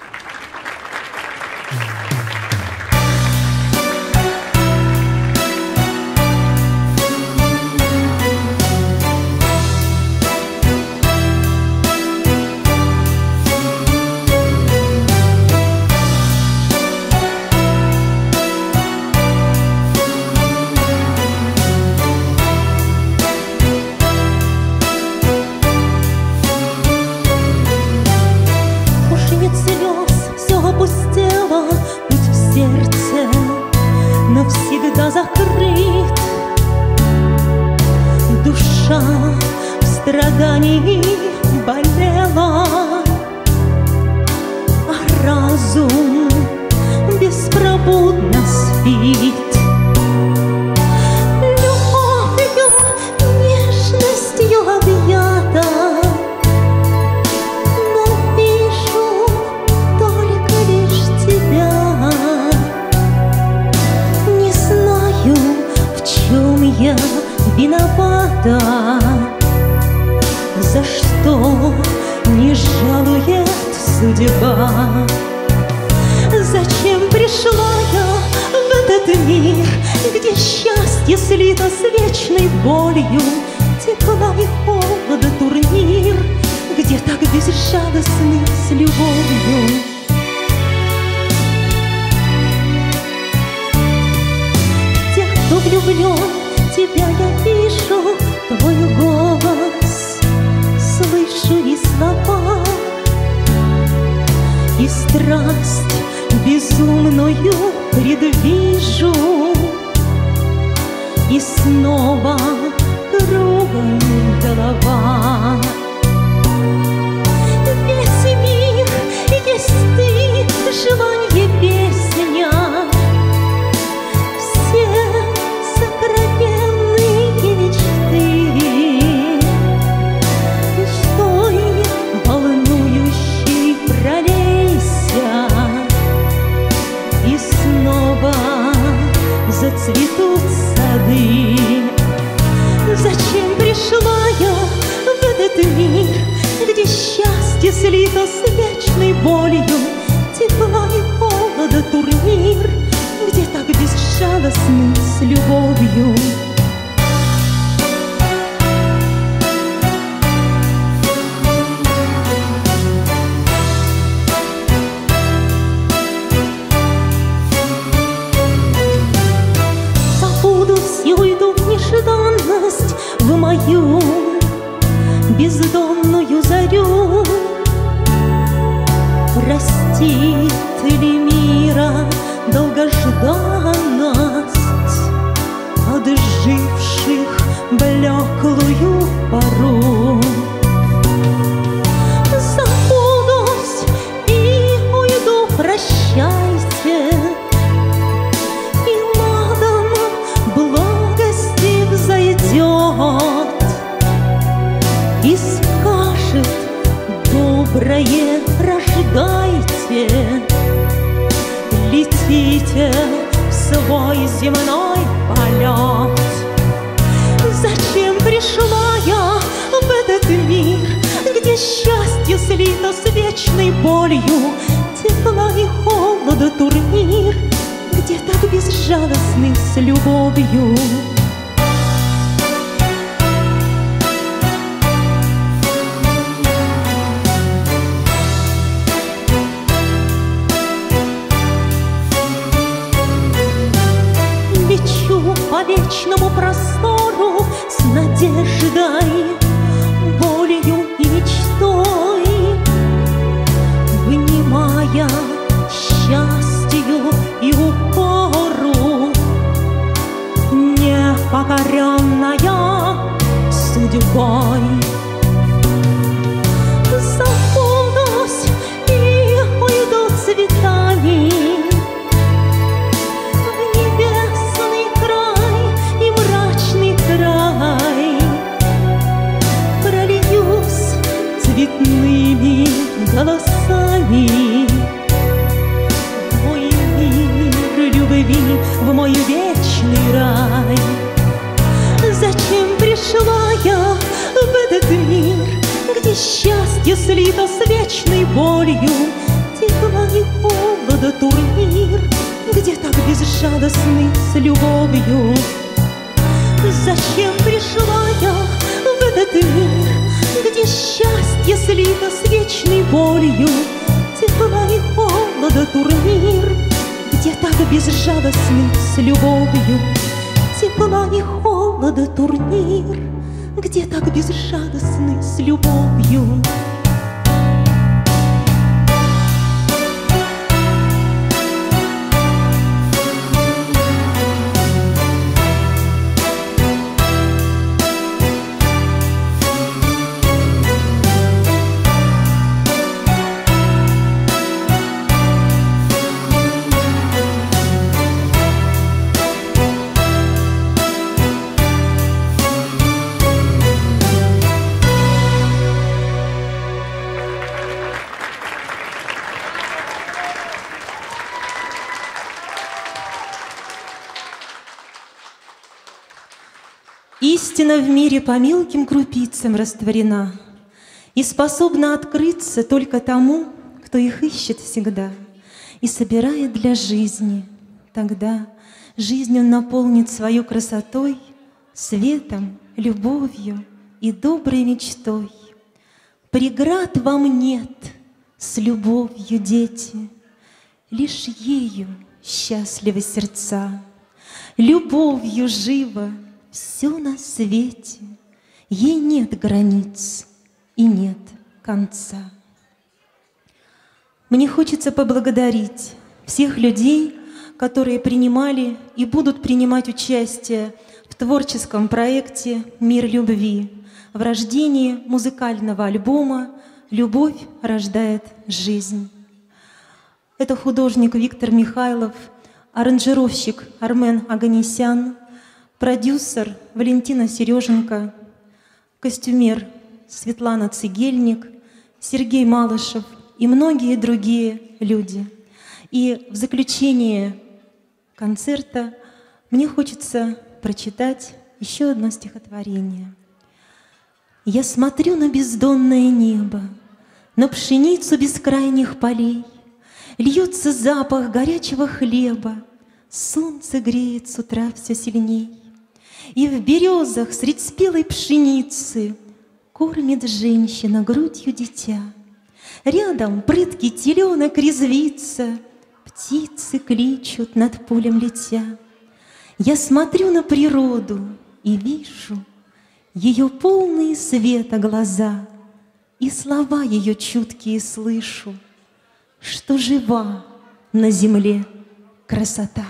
Навсегда закрыт, душа в страдании болела, а разум беспробудно спит. Любовью, нежностью объята, но вижу только лишь тебя. Я виновата, за что не жалует судьба. Зачем пришла я в этот мир, где счастье слито с вечной болью, тепла и холода турнир, где так безжалостны с любовью. Тех, кто влюблен, тебя я вижу, твой голос слышу и слова, и страсть безумную предвижу, и снова кругом голова. Весь мир есть ты, желанье, песня, все сокровенные мечты, мечтой волнующей пролейся, и снова зацветут сады. Зачем пришла я в этот мир, где счастье слито с вечной болью, тепла и холода турнир, где так безжалостны с любовью? Забудусь и уйду в нежданность, в мою бездонную зарю. Простит ли мира долгожданность отживших блеклую пору? Забудусь и уйду, прощайте, и на дом благости взойдет и скажет доброе рождайте, летите в свой земной полет. Зачем пришла я в этот мир, где счастье слито с вечной болью, тепла и холода турнир, где так безжалостны с любовью. Лечу по вечному простору с надеждой, болью и мечтой, внимая счастью и упору, непокоренная судьбой. Забудусь и уйду цветами в небесный край и мрачный край, прольюсь цветными голосами в мой мир любви, в мой вечный рай. Зачем пришла я в этот мир, где счастье слито с вечной болью, тепла и холода турнир, где так безжалостны с любовью? Зачем пришла я в этот мир, где счастье слито с вечной болью, тепла и холода турнир, где так безжалостны с любовью? Тепла и холода турнир, где так безжалостны с любовью. Истина в мире по мелким крупицам растворена и способна открыться только тому, кто их ищет всегда и собирает для жизни. Тогда жизнь он наполнит свою красотой, светом, любовью и доброй мечтой. Преград вам нет с любовью, дети, лишь ею счастливы сердца. Любовью живо все на свете, ей нет границ и нет конца. Мне хочется поблагодарить всех людей, которые принимали и будут принимать участие в творческом проекте «Мир любви», в рождении музыкального альбома «Любовь рождает жизнь». Это художник Виктор Михайлов, аранжировщик Армен Оганесян, продюсер Валентина Сереженко, костюмер Светлана Цегельник, Сергей Малышев и многие другие люди. И в заключение концерта мне хочется прочитать еще одно стихотворение. «Я смотрю на бездонное небо, на пшеницу бескрайних полей, льется запах горячего хлеба, солнце греет с утра все сильней. И в березах средь спелой пшеницы кормит женщина грудью дитя. Рядом прыткий теленок резвится, птицы кличут над полем летя. Я смотрю на природу и вижу ее полные света глаза, и слова ее чуткие слышу, что жива на земле красота».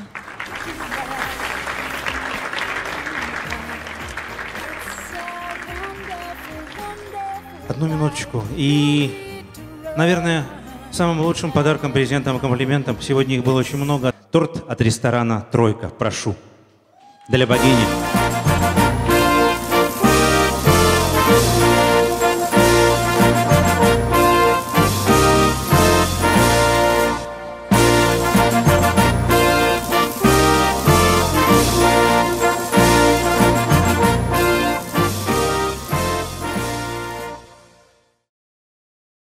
Одну минуточку. И, наверное, самым лучшим подарком, презентом и комплиментом, сегодня их было очень много, торт от ресторана «Тройка». Прошу. Для богини.